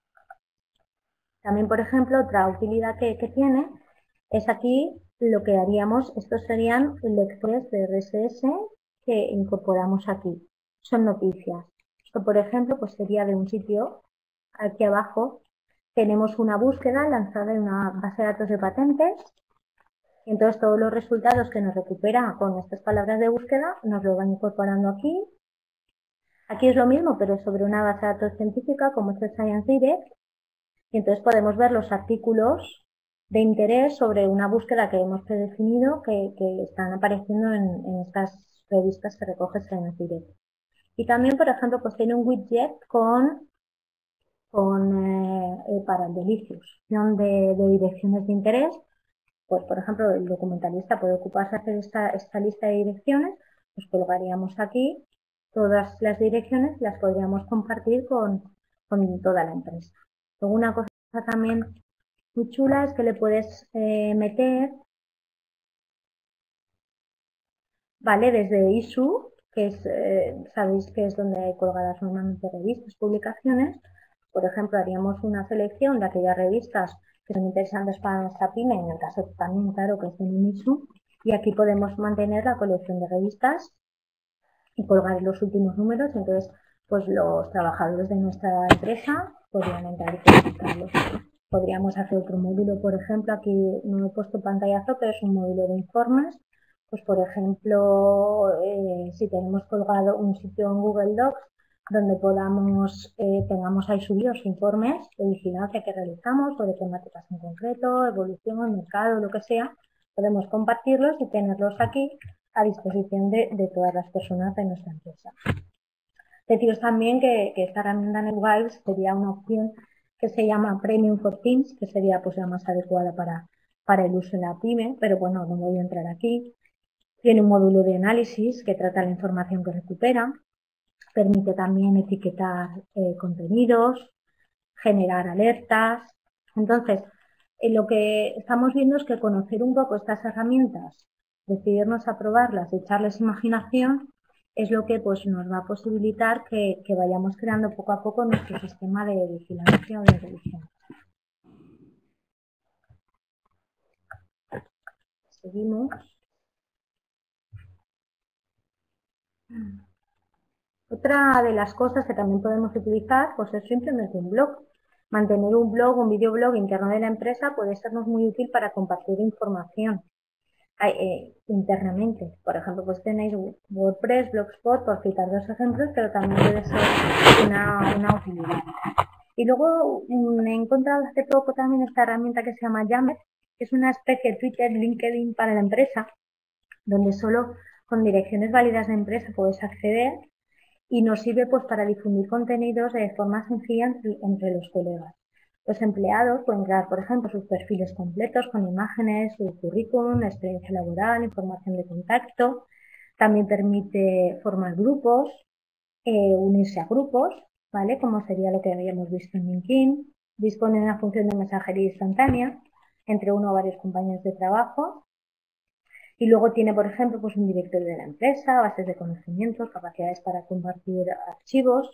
También, por ejemplo, otra utilidad que, que tiene es aquí lo que haríamos, estos serían lectores de R S S que incorporamos aquí. Son noticias. Esto, por ejemplo, pues sería de un sitio. Aquí abajo tenemos una búsqueda lanzada en una base de datos de patentes. Y entonces todos los resultados que nos recupera con estas palabras de búsqueda nos lo van incorporando aquí. Aquí es lo mismo, pero sobre una base de datos científica como es el Science Direct. Y entonces podemos ver los artículos de interés sobre una búsqueda que hemos predefinido que, que están apareciendo en, en estas revistas que recoge Science Direct. Y también, por ejemplo, pues tiene un widget con, con eh, eh, para el Delicious, de, de direcciones de interés. Pues, por ejemplo, el documentalista puede ocuparse de hacer esta, esta lista de direcciones, pues colgaríamos aquí todas las direcciones y las podríamos compartir con, con toda la empresa. Luego, una cosa también muy chula es que le puedes eh, meter, ¿vale? Desde Issue, que es, eh, sabéis que es donde hay colgadas normalmente revistas, publicaciones. Por ejemplo, haríamos una selección de aquellas revistas que son interesantes para nuestra pyme, en el caso también, claro, que es en un Issue, y aquí podemos mantener la colección de revistas y colgar los últimos números. Entonces, pues los trabajadores de nuestra empresa podrían entrar y consultarlos. Podríamos hacer otro módulo, por ejemplo, aquí no he puesto pantallazo, pero es un módulo de informes. Pues, por ejemplo, eh, si tenemos colgado un sitio en Google Docs donde podamos, eh, tengamos ahí subidos informes de vigilancia que realizamos o de temáticas en concreto, evolución, mercado, lo que sea, podemos compartirlos y tenerlos aquí a disposición de, de todas las personas de nuestra empresa. Deciros también que, que esta herramienta NetWise sería una opción que se llama Premium for Teams, que sería pues la más adecuada para, para el uso en la pyme, pero bueno, no voy a entrar aquí. Tiene un módulo de análisis que trata la información que recupera, permite también etiquetar eh, contenidos, generar alertas. Entonces, eh, lo que estamos viendo es que conocer un poco estas herramientas, decidirnos a probarlas, echarles imaginación, es lo que pues, nos va a posibilitar que, que vayamos creando poco a poco nuestro sistema de vigilancia o de revisión. Seguimos. Otra de las cosas que también podemos utilizar pues, es simplemente un blog. Mantener un blog, un videoblog interno de la empresa puede sernos muy útil para compartir información eh, internamente. Por ejemplo, pues tenéis WordPress, Blogspot, por citar dos ejemplos, pero también puede ser una, una utilidad. Y luego me he encontrado hace poco también esta herramienta que se llama Yammer, que es una especie de Twitter, LinkedIn para la empresa, donde solo con direcciones válidas de empresa puedes acceder y nos sirve pues para difundir contenidos de forma sencilla entre, entre los colegas. Los empleados pueden crear, por ejemplo, sus perfiles completos con imágenes, su currículum, experiencia laboral, información de contacto. También permite formar grupos, eh, unirse a grupos, ¿vale? Como sería lo que habíamos visto en LinkedIn. Dispone de una función de mensajería instantánea entre uno o varios compañeros de trabajo. Y luego tiene, por ejemplo, pues un directorio de la empresa, bases de conocimientos, capacidades para compartir archivos,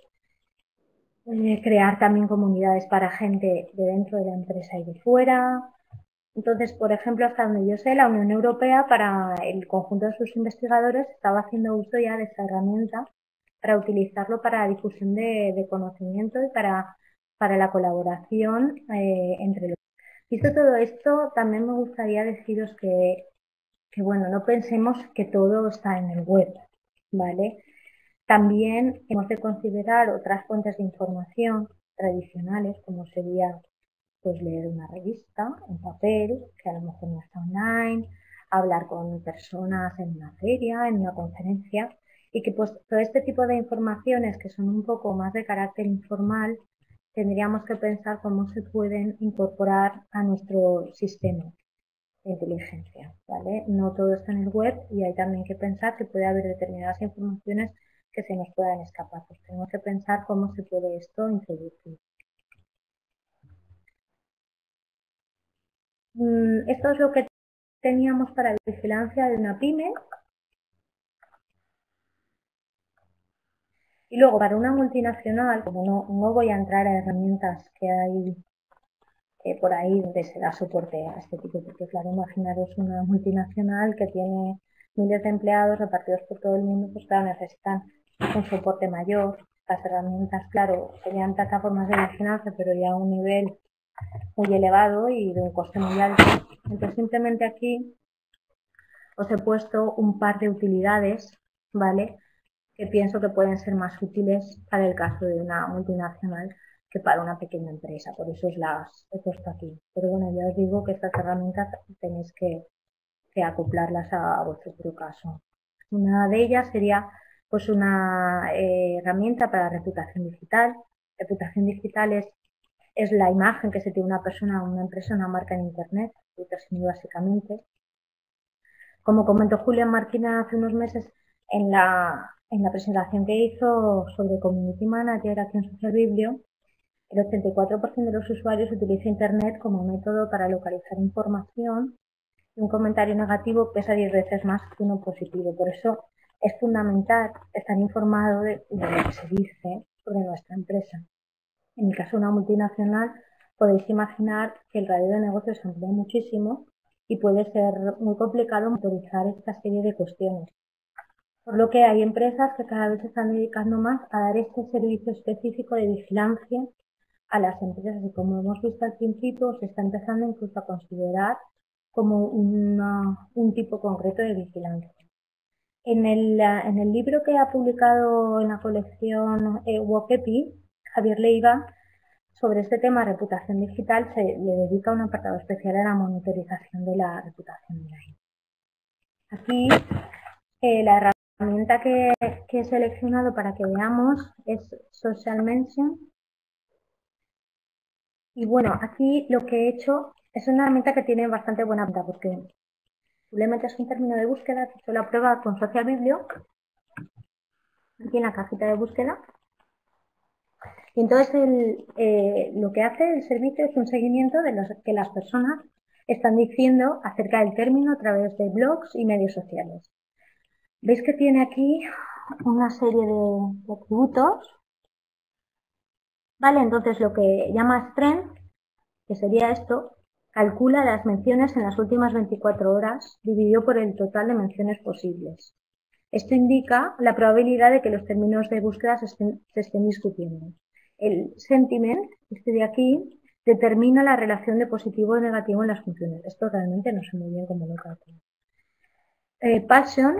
eh, crear también comunidades para gente de dentro de la empresa y de fuera. Entonces, por ejemplo, hasta donde yo sé, la Unión Europea para el conjunto de sus investigadores estaba haciendo uso ya de esta herramienta para utilizarlo para la difusión de, de conocimiento y para, para la colaboración eh, entre los. Visto todo esto, también me gustaría deciros que que bueno, no pensemos que todo está en el web, ¿vale? También hemos de considerar otras fuentes de información tradicionales, como sería pues leer una revista en papel, que a lo mejor no está online, hablar con personas en una feria, en una conferencia, y que pues todo este tipo de informaciones que son un poco más de carácter informal, tendríamos que pensar cómo se pueden incorporar a nuestro sistema de inteligencia, ¿vale? No todo está en el web y hay también que pensar que puede haber determinadas informaciones que se nos puedan escapar. Pues tenemos que pensar cómo se puede esto introducir. Mm, esto es lo que teníamos para vigilancia de una pyme. Y luego para una multinacional, como no, no voy a entrar a herramientas que hay Eh, por ahí donde se da soporte a este tipo, porque claro, imaginaros una multinacional que tiene miles de empleados repartidos por todo el mundo, pues claro, necesitan un soporte mayor. Las herramientas, claro, serían plataformas de vigilancia, pero ya a un nivel muy elevado y de un coste muy alto. Entonces, simplemente aquí os he puesto un par de utilidades, ¿vale?, que pienso que pueden ser más útiles para el caso de una multinacional que para una pequeña empresa. Por eso os las he puesto aquí. Pero bueno, ya os digo que estas herramientas tenéis que, que acoplarlas a, a vuestro propio caso. Una de ellas sería pues una eh, herramienta para reputación digital. Reputación digital es, es la imagen que se tiene una persona, una empresa, una marca en Internet, básicamente. Como comentó Julia Marquina hace unos meses en la, en la presentación que hizo sobre Community Manager aquí en Social Biblio, el ochenta y cuatro por ciento de los usuarios utiliza Internet como método para localizar información y un comentario negativo pesa diez veces más que uno positivo. Por eso es fundamental estar informado de, de lo que se dice sobre nuestra empresa. En el caso de una multinacional, podéis imaginar que el radio de negocios se amplía muchísimo y puede ser muy complicado monitorizar esta serie de cuestiones. Por lo que hay empresas que cada vez se están dedicando más a dar este servicio específico de vigilancia a las empresas y, como hemos visto al principio, se está empezando incluso a considerar como una, un tipo concreto de vigilancia. En el, en el libro que ha publicado en la colección eh, Wokepi, Javier Leiva, sobre este tema, reputación digital, se le dedica un apartado especial a la monitorización de la reputación online. Aquí eh, la herramienta que, que he seleccionado para que veamos es Social Mention. Y bueno, aquí lo que he hecho es una herramienta que tiene bastante buena pinta, porque tú le metes un término de búsqueda, he hecho la prueba con Social Biblio, aquí en la cajita de búsqueda. Y entonces el, eh, lo que hace el servicio es un seguimiento de lo que las personas están diciendo acerca del término a través de blogs y medios sociales. Veis que tiene aquí una serie de, de atributos. Vale, entonces lo que llama Strength, que sería esto, calcula las menciones en las últimas veinticuatro horas dividido por el total de menciones posibles. Esto indica la probabilidad de que los términos de búsqueda se estén, se estén discutiendo. El sentiment, este de aquí, determina la relación de positivo y negativo en las funciones. Esto realmente no sé muy bien cómo lo calculo. Eh, passion,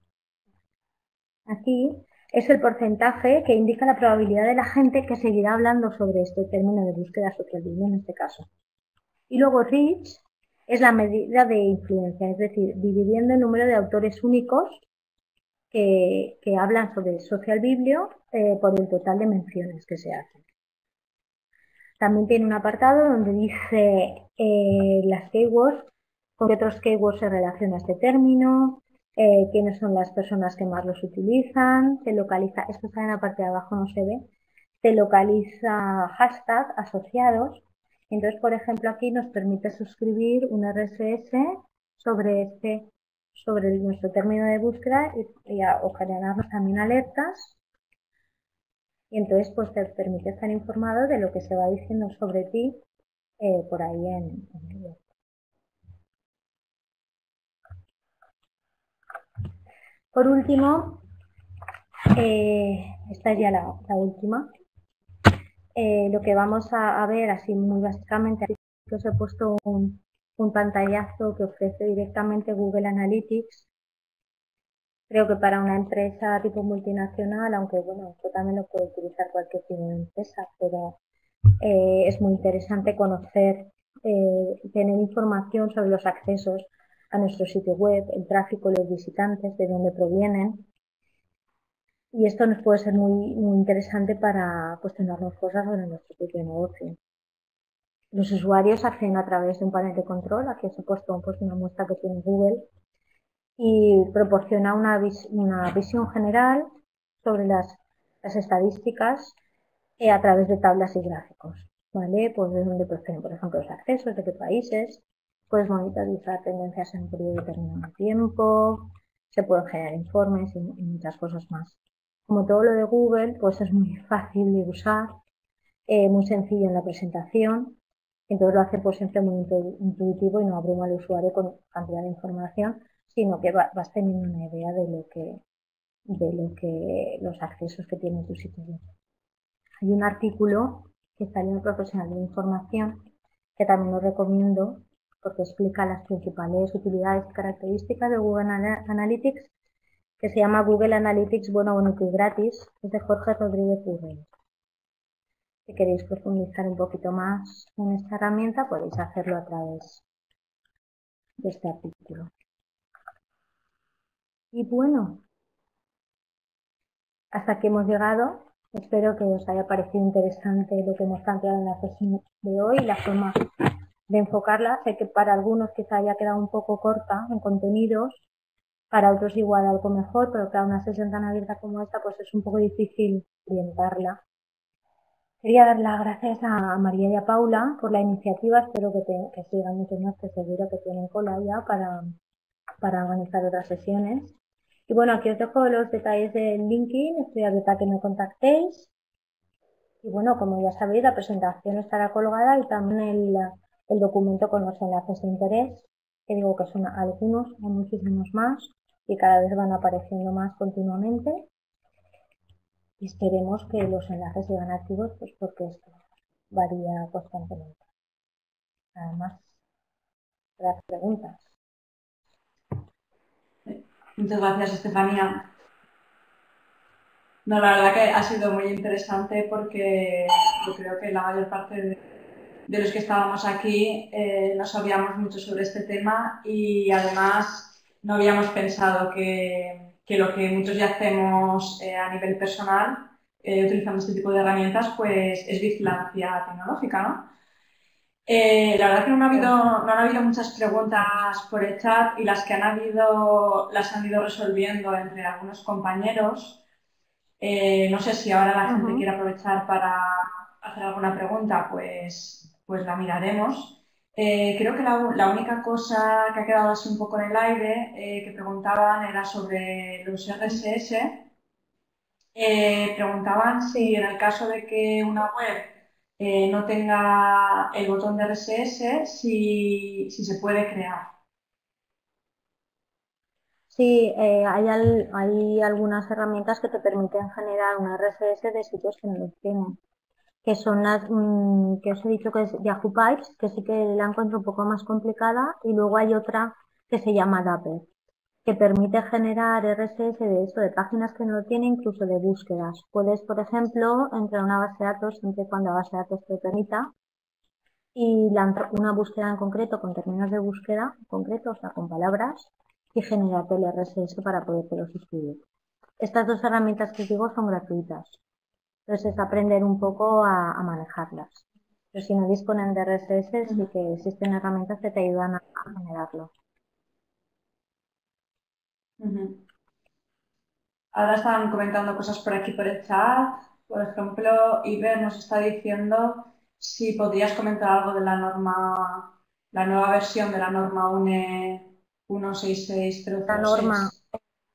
aquí, es el porcentaje que indica la probabilidad de la gente que seguirá hablando sobre este término de búsqueda social en este caso. Y luego reach es la medida de influencia, es decir, dividiendo el número de autores únicos que, que hablan sobre Social Biblio eh, por el total de menciones que se hacen. También tiene un apartado donde dice eh, las keywords, con qué otros keywords se relaciona este término, eh, quiénes son las personas que más los utilizan, te localiza, esto está en la parte de abajo, no se ve, te localiza hashtag asociados. Entonces, por ejemplo, aquí nos permite suscribir un R S S sobre este, sobre nuestro término de búsqueda y, y a, o generarnos también alertas. Y entonces, pues te permite estar informado de lo que se va diciendo sobre ti eh, por ahí en, en el web. Por último, eh, esta es ya la, la última. Eh, lo que vamos a, a ver así muy básicamente, aquí que os he puesto un, un pantallazo que ofrece directamente Google Analytics. Creo que para una empresa tipo multinacional, aunque bueno, esto también lo puede utilizar cualquier tipo de empresa, pero eh, es muy interesante conocer, eh, tener información sobre los accesos a nuestro sitio web, el tráfico, los visitantes, de dónde provienen. Y esto nos puede ser muy, muy interesante para cuestionarnos cosas sobre nuestro propio negocio. Los usuarios acceden a través de un panel de control, aquí os he puesto pues, una muestra que tiene Google, y proporciona una, vis una visión general sobre las, las estadísticas eh, a través de tablas y gráficos, ¿vale? Pues de dónde proceden, por ejemplo, los accesos, de qué países, puedes monitorizar tendencias en un periodo determinado de tiempo, se pueden generar informes y, y muchas cosas más. Como todo lo de Google, pues es muy fácil de usar, eh, muy sencillo en la presentación, entonces lo hace pues siempre muy intuitivo y no abruma al usuario con cantidad de información, sino que va, vas teniendo una idea de lo que, de lo que, los accesos que tiene tu sitio web. Hay un artículo que salió en el Profesional de Información que también os recomiendo porque explica las principales utilidades y características de Google Analytics, que se llama Google Analytics bueno, bonito y gratis, es de Jorge Rodríguez Urrey. Si queréis profundizar un poquito más en esta herramienta, podéis hacerlo a través de este artículo. Y bueno, hasta aquí hemos llegado. Espero que os haya parecido interesante lo que hemos planteado en la sesión de hoy y la forma de enfocarla. Sé que para algunos quizá haya quedado un poco corta en contenidos, para otros igual algo mejor, pero claro, una sesión tan abierta como esta pues es un poco difícil orientarla. Quería dar las gracias a María y a Paula por la iniciativa. Espero que, te, que sigan muchos más, que seguro que tienen cola ya para, para organizar otras sesiones. Y bueno, aquí os dejo los detalles del LinkedIn, estoy abierta a que me contactéis. Y bueno, como ya sabéis, la presentación estará colgada y también el, el documento con los enlaces de interés, que digo que son algunos, hay muchísimos más y cada vez van apareciendo más continuamente. Y esperemos que los enlaces sigan activos, pues porque esto varía constantemente. Además, las preguntas. Muchas gracias, Estefanía. No, la verdad que ha sido muy interesante porque yo creo que la mayor parte de, de los que estábamos aquí eh, no sabíamos mucho sobre este tema y además no habíamos pensado que, que lo que muchos ya hacemos eh, a nivel personal, eh, utilizando este tipo de herramientas, pues es vigilancia tecnológica, ¿no? Eh, la verdad que no ha habido, no han habido muchas preguntas por el chat y las que han habido las han ido resolviendo entre algunos compañeros. Eh, no sé si ahora la gente Uh-huh. quiere aprovechar para hacer alguna pregunta, pues, pues la miraremos. Eh, creo que la, la única cosa que ha quedado así un poco en el aire eh, que preguntaban era sobre los R S S. Eh, preguntaban si en el caso de que una web eh, no tenga el botón de R S S, si, si se puede crear. Sí, eh, hay, al, hay algunas herramientas que te permiten generar un R S S de sitios que no los tienen, que son las mmm, que os he dicho que es Yahoo Pipes, que sí que la encuentro un poco más complicada, y luego hay otra que se llama Dapper, que permite generar R S S de esto, de páginas que no lo tienen, incluso de búsquedas. Puedes, por ejemplo, entrar a una base de datos siempre y cuando la base de datos te permita y lanzar una búsqueda en concreto con términos de búsqueda concretos, o sea, con palabras, y generarte el R S S para poder suscribir. Estas dos herramientas que os digo son gratuitas. Entonces es aprender un poco a, a manejarlas. Pero si no disponen de R S S, sí que existen herramientas que te ayudan a, a generarlo. Uh-huh. Ahora están comentando cosas por aquí por el chat. Por ejemplo, Iber nos está diciendo si podrías comentar algo de la norma, la nueva versión de la norma U N E uno seis seis cero La cero norma. seis.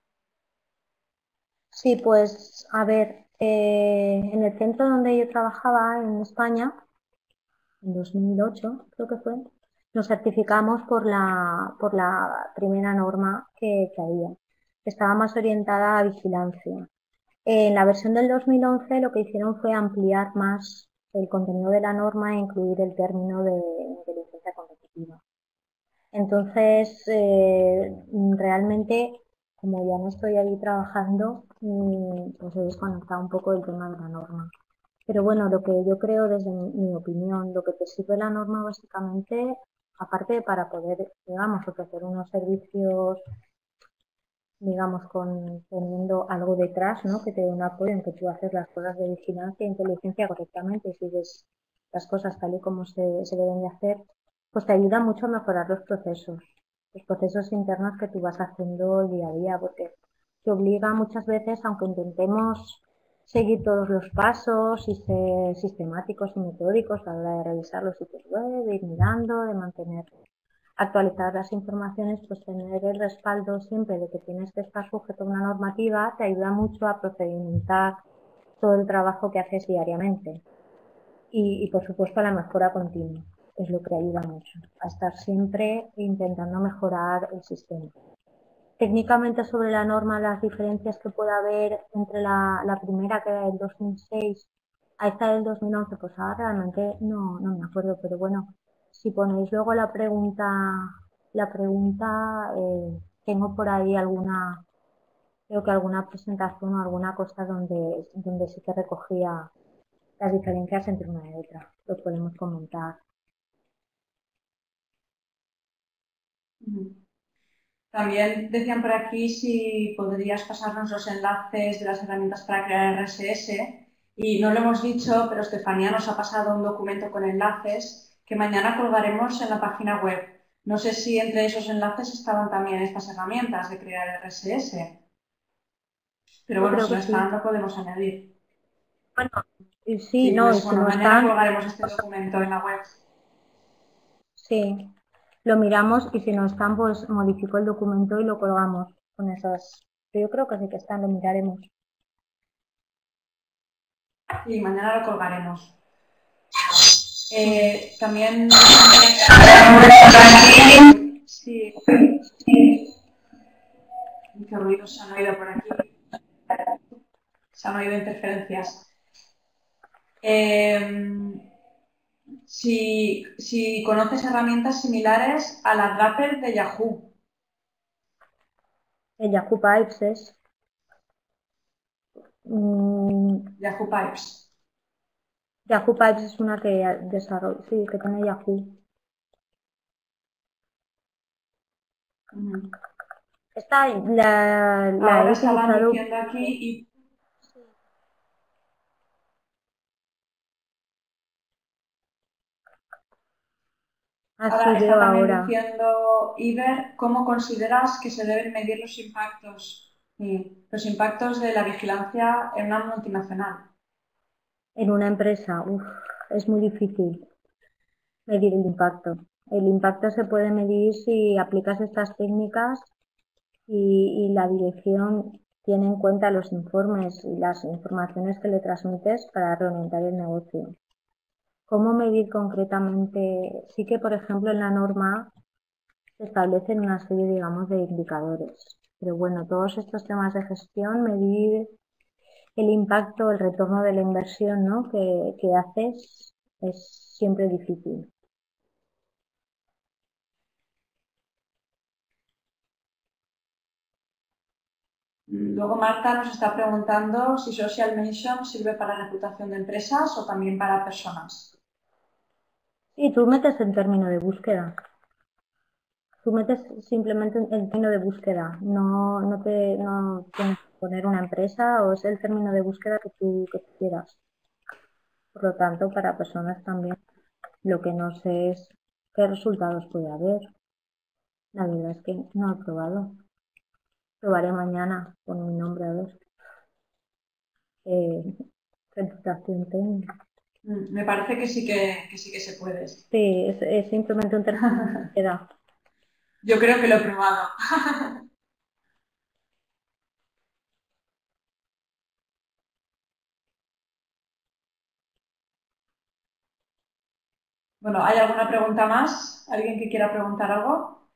Sí, pues a ver, eh, en el centro donde yo trabajaba en España, en dos mil ocho creo que fue, nos certificamos por la, por la primera norma que, que había. Estaba más orientada a vigilancia. En la versión del dos mil once lo que hicieron fue ampliar más el contenido de la norma e incluir el término de inteligencia competitiva. Entonces, eh, realmente, como ya no estoy ahí trabajando, pues he desconectado un poco del tema de la norma. Pero bueno, lo que yo creo desde mi, mi opinión, lo que te sirve la norma básicamente, aparte de para poder, digamos, ofrecer unos servicios, digamos, con, teniendo algo detrás, ¿no? Que te dé un apoyo en que tú haces las cosas de vigilancia e inteligencia correctamente y sigues las cosas tal y como se, se deben de hacer, pues te ayuda mucho a mejorar los procesos, los procesos internos que tú vas haciendo día a día, porque te obliga muchas veces, aunque intentemos seguir todos los pasos y ser sistemáticos y metódicos a la hora de revisar los sitios web, de ir mirando, de mantener actualizar las informaciones, pues tener el respaldo siempre de que tienes que estar sujeto a una normativa te ayuda mucho a procedimentar todo el trabajo que haces diariamente. Y, y por supuesto la mejora continua es lo que ayuda mucho a estar siempre intentando mejorar el sistema. técnicamente sobre la norma, las diferencias que puede haber entre la, la primera, que era del dos mil seis, a esta del dos mil once, pues ahora realmente no, no me acuerdo, pero bueno, si ponéis luego la pregunta, la pregunta, eh, tengo por ahí alguna, creo que alguna presentación o alguna cosa donde, donde sí que recogía las diferencias entre una y otra. Lo podemos comentar. También decían por aquí si podrías pasarnos los enlaces de las herramientas para crear R S S. Y no lo hemos dicho, pero Estefanía nos ha pasado un documento con enlaces que mañana colgaremos en la página web. No sé si entre esos enlaces estaban también estas herramientas de crear R S S. Pero Yo bueno, creo si no que sí. están, lo podemos añadir. Bueno, y sí, Sí, no, y pues si bueno, no mañana están, colgaremos este documento en la web. sí, lo miramos y si no están, pues modifico el documento y lo colgamos con esas. Yo creo que sí que están, lo miraremos. Sí, mañana lo colgaremos. Eh, también sí, qué ruidos se han oído por aquí. Se han oído interferencias. Eh, si, si conoces herramientas similares a la Draper de Yahoo. El Yahoo Pipes es. mm, Yahoo Pipes. Yahoo Pipes es una que desarrolla, sí, que tiene Yahoo. Uh-huh. Esta la, la he Ahora estaban utilizado. diciendo aquí y Así ahora está veo también ahora. diciendo Iber cómo consideras que se deben medir los impactos, sí, los impactos de la vigilancia en una multinacional. En una empresa, uf, es muy difícil medir el impacto. El impacto se puede medir si aplicas estas técnicas y, y la dirección tiene en cuenta los informes y las informaciones que le transmites para reorientar el negocio. ¿Cómo medir concretamente? Sí que, por ejemplo, en la norma se establecen una serie, digamos, de indicadores. Pero bueno, todos estos temas de gestión, medir el impacto, el retorno de la inversión, ¿no?, que, que haces, es siempre difícil. Luego Marta nos está preguntando si Social Mention sirve para reputación de empresas o también para personas. Y tú metes el término de búsqueda. Tú metes simplemente el término de búsqueda. No, no te no tienes que poner una empresa o es el término de búsqueda que tú, que tú quieras. Por lo tanto, para personas también. Lo que no sé es qué resultados puede haber. La verdad es que no he probado. Probaré mañana con mi nombre a ver. Eh, reputación técnica. Mm, Me parece que sí que, que sí que se puede. Sí, es, es simplemente un término de búsqueda. Yo creo que lo he probado. Bueno, ¿hay alguna pregunta más? ¿Alguien que quiera preguntar algo?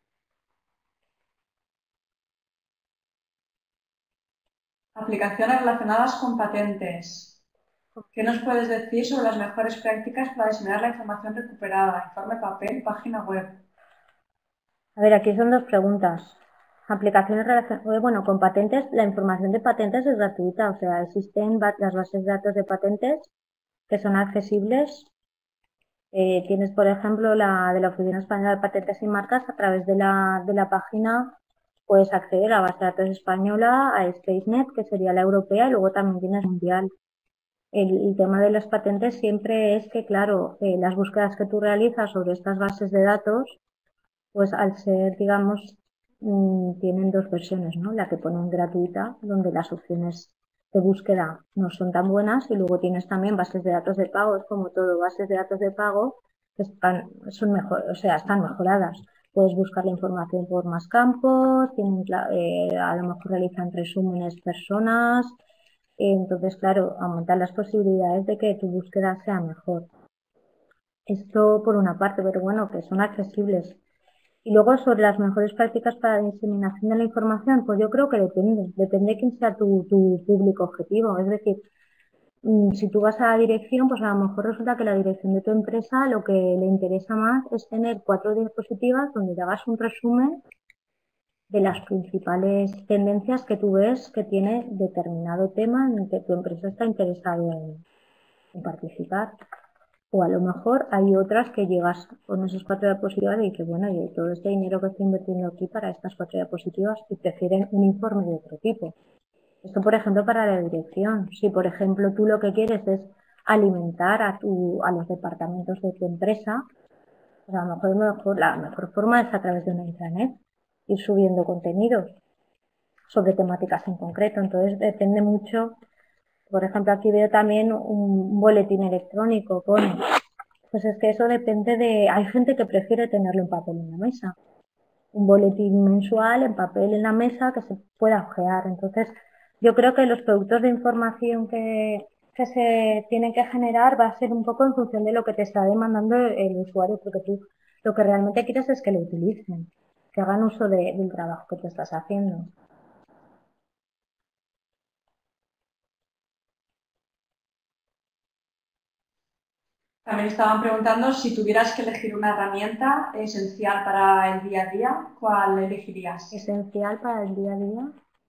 Aplicaciones relacionadas con patentes. ¿Qué nos puedes decir sobre las mejores prácticas para diseminar la información recuperada? Informe papel, página web. A ver, aquí son dos preguntas. Aplicaciones relacionadas, bueno, con patentes, la información de patentes es gratuita, o sea, existen las bases de datos de patentes que son accesibles. Eh, tienes, por ejemplo, la de la Oficina Española de Patentes y Marcas, a través de la, de la página puedes acceder a la base de datos española, a SpaceNet, que sería la europea, y luego también tienes mundial. El, el tema de las patentes siempre es que, claro, eh, las búsquedas que tú realizas sobre estas bases de datos, pues al ser, digamos, mmm, tienen dos versiones, ¿no? La que ponen gratuita, donde las opciones de búsqueda no son tan buenas, y luego tienes también bases de datos de pago, es como todo, bases de datos de pago que están, son mejor, o sea, están mejoradas. Puedes buscar la información por más campos, tienen, eh, a lo mejor realizan resúmenes personas, eh, entonces, claro, aumentan las posibilidades de que tu búsqueda sea mejor. Esto por una parte, pero bueno, que son accesibles. Y luego sobre las mejores prácticas para la diseminación de la información, pues yo creo que depende, depende de quién sea tu, tu público objetivo. Es decir, si tú vas a la dirección, pues a lo mejor resulta que la dirección de tu empresa lo que le interesa más es tener cuatro diapositivas donde te hagas un resumen de las principales tendencias que tú ves que tiene determinado tema en el que tu empresa está interesada en, en participar. O a lo mejor hay otras que llegas con esas cuatro diapositivas y dices, bueno, y todo este dinero que estoy invirtiendo aquí para estas cuatro diapositivas y prefieren un informe de otro tipo. Esto, por ejemplo, para la dirección. Si, por ejemplo, tú lo que quieres es alimentar a, tu, a los departamentos de tu empresa, pues a lo mejor, mejor la mejor forma es a través de una intranet, ir subiendo contenidos sobre temáticas en concreto. Entonces, depende mucho. Por ejemplo, aquí veo también un boletín electrónico, pone. Pues es que eso depende de... Hay gente que prefiere tenerlo en papel en la mesa. Un boletín mensual en papel en la mesa que se pueda ojear. Entonces, yo creo que los productos de información que, que se tienen que generar va a ser un poco en función de lo que te está demandando el usuario, porque tú lo que realmente quieres es que lo utilicen, que hagan uso de, del trabajo que tú estás haciendo. También estaban preguntando si tuvieras que elegir una herramienta esencial para el día a día, ¿cuál elegirías? Esencial para el día a día.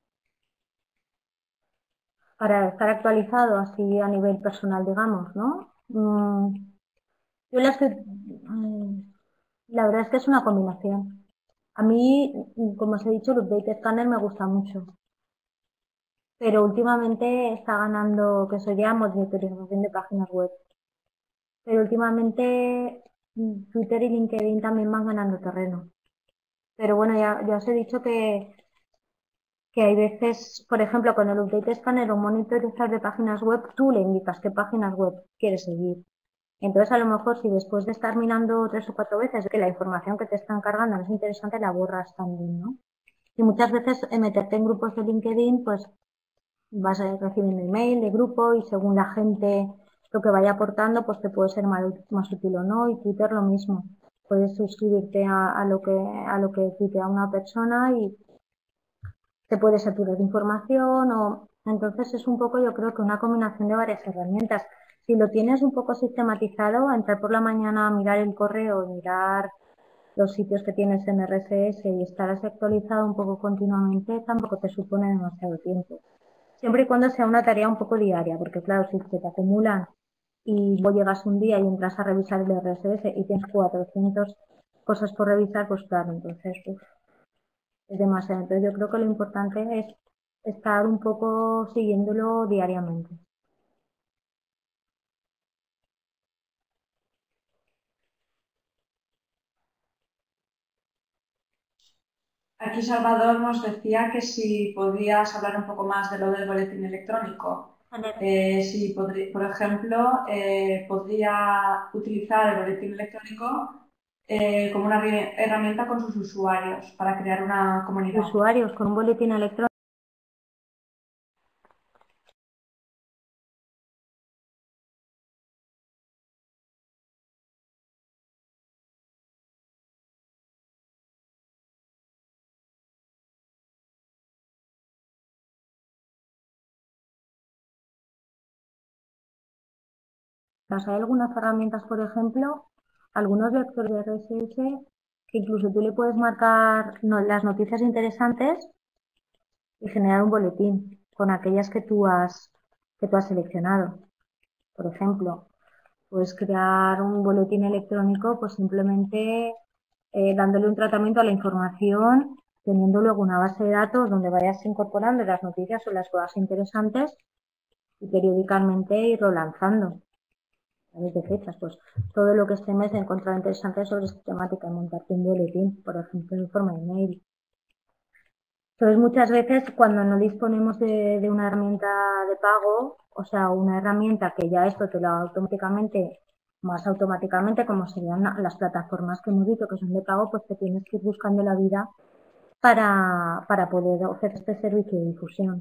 Para estar actualizado así a nivel personal, digamos, ¿no? Mm, yo la, estoy, mm, la verdad es que es una combinación. A mí, como os he dicho, el Update Scanner me gusta mucho, pero últimamente está ganando, que eso ya monitorización de páginas web. Pero últimamente mm, Twitter y LinkedIn también van ganando terreno. Pero bueno, ya, ya os he dicho que, que hay veces, por ejemplo, con el Update Scanner o monitorizar de páginas web, tú le indicas qué páginas web quieres seguir. Entonces, a lo mejor, si después de estar mirando tres o cuatro veces que la información que te están cargando no es interesante, la borras también, ¿no? Y muchas veces en meterte en grupos de LinkedIn, pues vas a ir recibiendo email de grupo y según la gente lo que vaya aportando, pues te puede ser más, más útil o no. Y Twitter lo mismo. Puedes suscribirte a, a lo que a lo que tuitea una persona y te puede saturar de información o entonces es un poco yo creo que una combinación de varias herramientas. Si lo tienes un poco sistematizado, entrar por la mañana a mirar el correo, mirar los sitios que tienes en R S S y estar así actualizado un poco continuamente, tampoco te supone demasiado tiempo. Siempre y cuando sea una tarea un poco diaria, porque claro, si se te acumulan y vos llegas un día y entras a revisar el R S S y tienes cuatrocientas cosas por revisar, pues claro, entonces uf, es demasiado. Entonces yo creo que lo importante es estar un poco siguiéndolo diariamente. Aquí Salvador nos decía que si podrías hablar un poco más de lo del boletín electrónico. Eh, si, podría, por ejemplo, eh, podría utilizar el boletín electrónico eh, como una herramienta con sus usuarios para crear una comunidad. Usuarios con un boletín electrónico. Hay algunas herramientas, por ejemplo, algunos lectores de R S S que incluso tú le puedes marcar no, las noticias interesantes y generar un boletín con aquellas que tú has, que tú has seleccionado. Por ejemplo, puedes crear un boletín electrónico pues simplemente eh, dándole un tratamiento a la información, teniendo luego una base de datos donde vayas incorporando las noticias o las cosas interesantes y periódicamente irlo lanzando. De fechas, pues todo lo que este mes he encontrado interesante sobre esta temática, montarte un boletín, por ejemplo, en forma de mail. Entonces, muchas veces cuando no disponemos de, de una herramienta de pago, o sea, una herramienta que ya esto te lo haga automáticamente, más automáticamente, como serían las plataformas que hemos dicho que son de pago, pues te tienes que ir buscando la vida para, para poder ofrecer este servicio de difusión.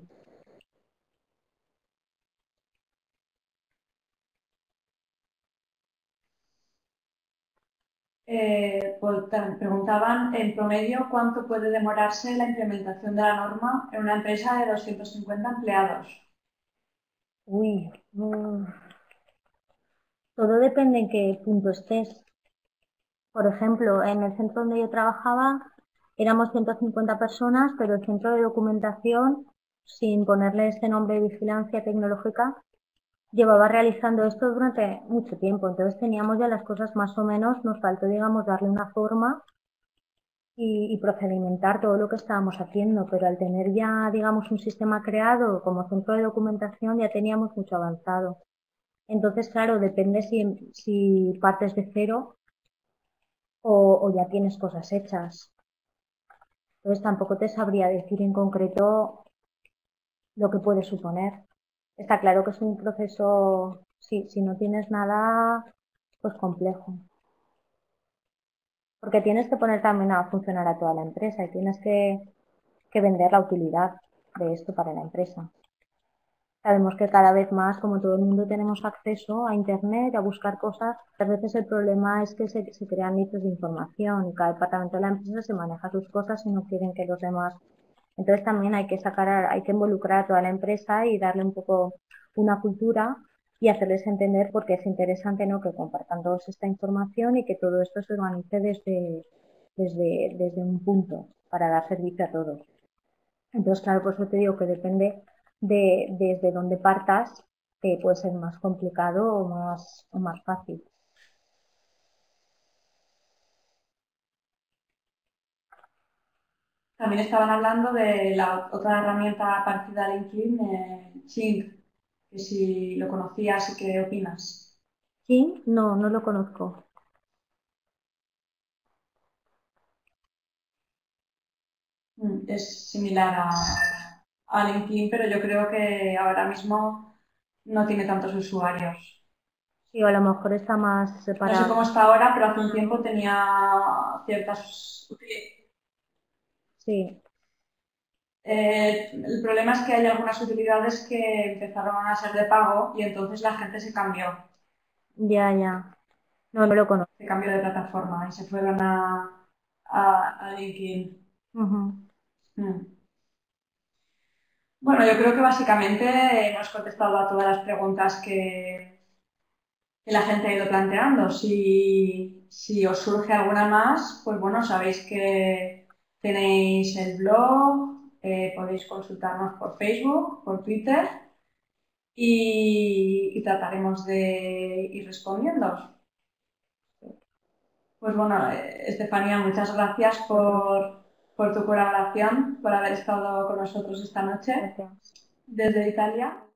Eh, pues, te preguntaban en promedio cuánto puede demorarse la implementación de la norma en una empresa de doscientos cincuenta empleados. Uy, mm, todo depende en qué punto estés. Por ejemplo, en el centro donde yo trabajaba éramos ciento cincuenta personas, pero el centro de documentación, sin ponerle este nombre de vigilancia tecnológica, llevaba realizando esto durante mucho tiempo. Entonces teníamos ya las cosas más o menos, nos faltó, digamos, darle una forma y, y procedimentar todo lo que estábamos haciendo, pero al tener ya, digamos, un sistema creado como centro de documentación ya teníamos mucho avanzado. Entonces, claro, depende si, si partes de cero o, o ya tienes cosas hechas. Entonces, tampoco te sabría decir en concreto lo que puede suponer. Está claro que es un proceso, si, si no tienes nada, pues complejo. Porque tienes que poner también a funcionar a toda la empresa y tienes que, que vender la utilidad de esto para la empresa. Sabemos que cada vez más, como todo el mundo, tenemos acceso a Internet, a buscar cosas. A veces el problema es que se, se crean nichos de información y cada departamento de la empresa se maneja sus cosas y no quieren que los demás. Entonces también hay que sacar, a- hay que involucrar a toda la empresa y darle un poco una cultura y hacerles entender por qué es interesante, ¿no?, que compartan todos esta información y que todo esto se organice desde, desde, desde un punto para dar servicio a todos. Entonces, claro, por eso te digo que depende de desde dónde partas, que puede ser más complicado o más, o más fácil. También estaban hablando de la otra herramienta parecida a LinkedIn, eh, Ching, que si lo conocías y qué opinas. Sí, no, no lo conozco. Mm, Es similar a, a LinkedIn, pero yo creo que ahora mismo no tiene tantos usuarios. Sí, o a lo mejor está más No sé separado. cómo está ahora, pero hace un tiempo tenía ciertas utilidades. Sí, Eh, el problema es que hay algunas utilidades que empezaron a ser de pago y entonces la gente se cambió, ya, ya. No, no lo conozco. se cambió de plataforma y se fueron a, a, a LinkedIn. Ujú. Mm. Bueno, yo creo que básicamente hemos contestado a todas las preguntas que, que la gente ha ido planteando. Si, si os surge alguna más, pues bueno, sabéis que tenéis el blog, eh, podéis consultarnos por Facebook, por Twitter y, y trataremos de ir respondiendo. Pues bueno, eh, Estefanía, muchas gracias Otro. por, por tu colaboración, por haber estado con nosotros esta noche Gracias. desde Italia.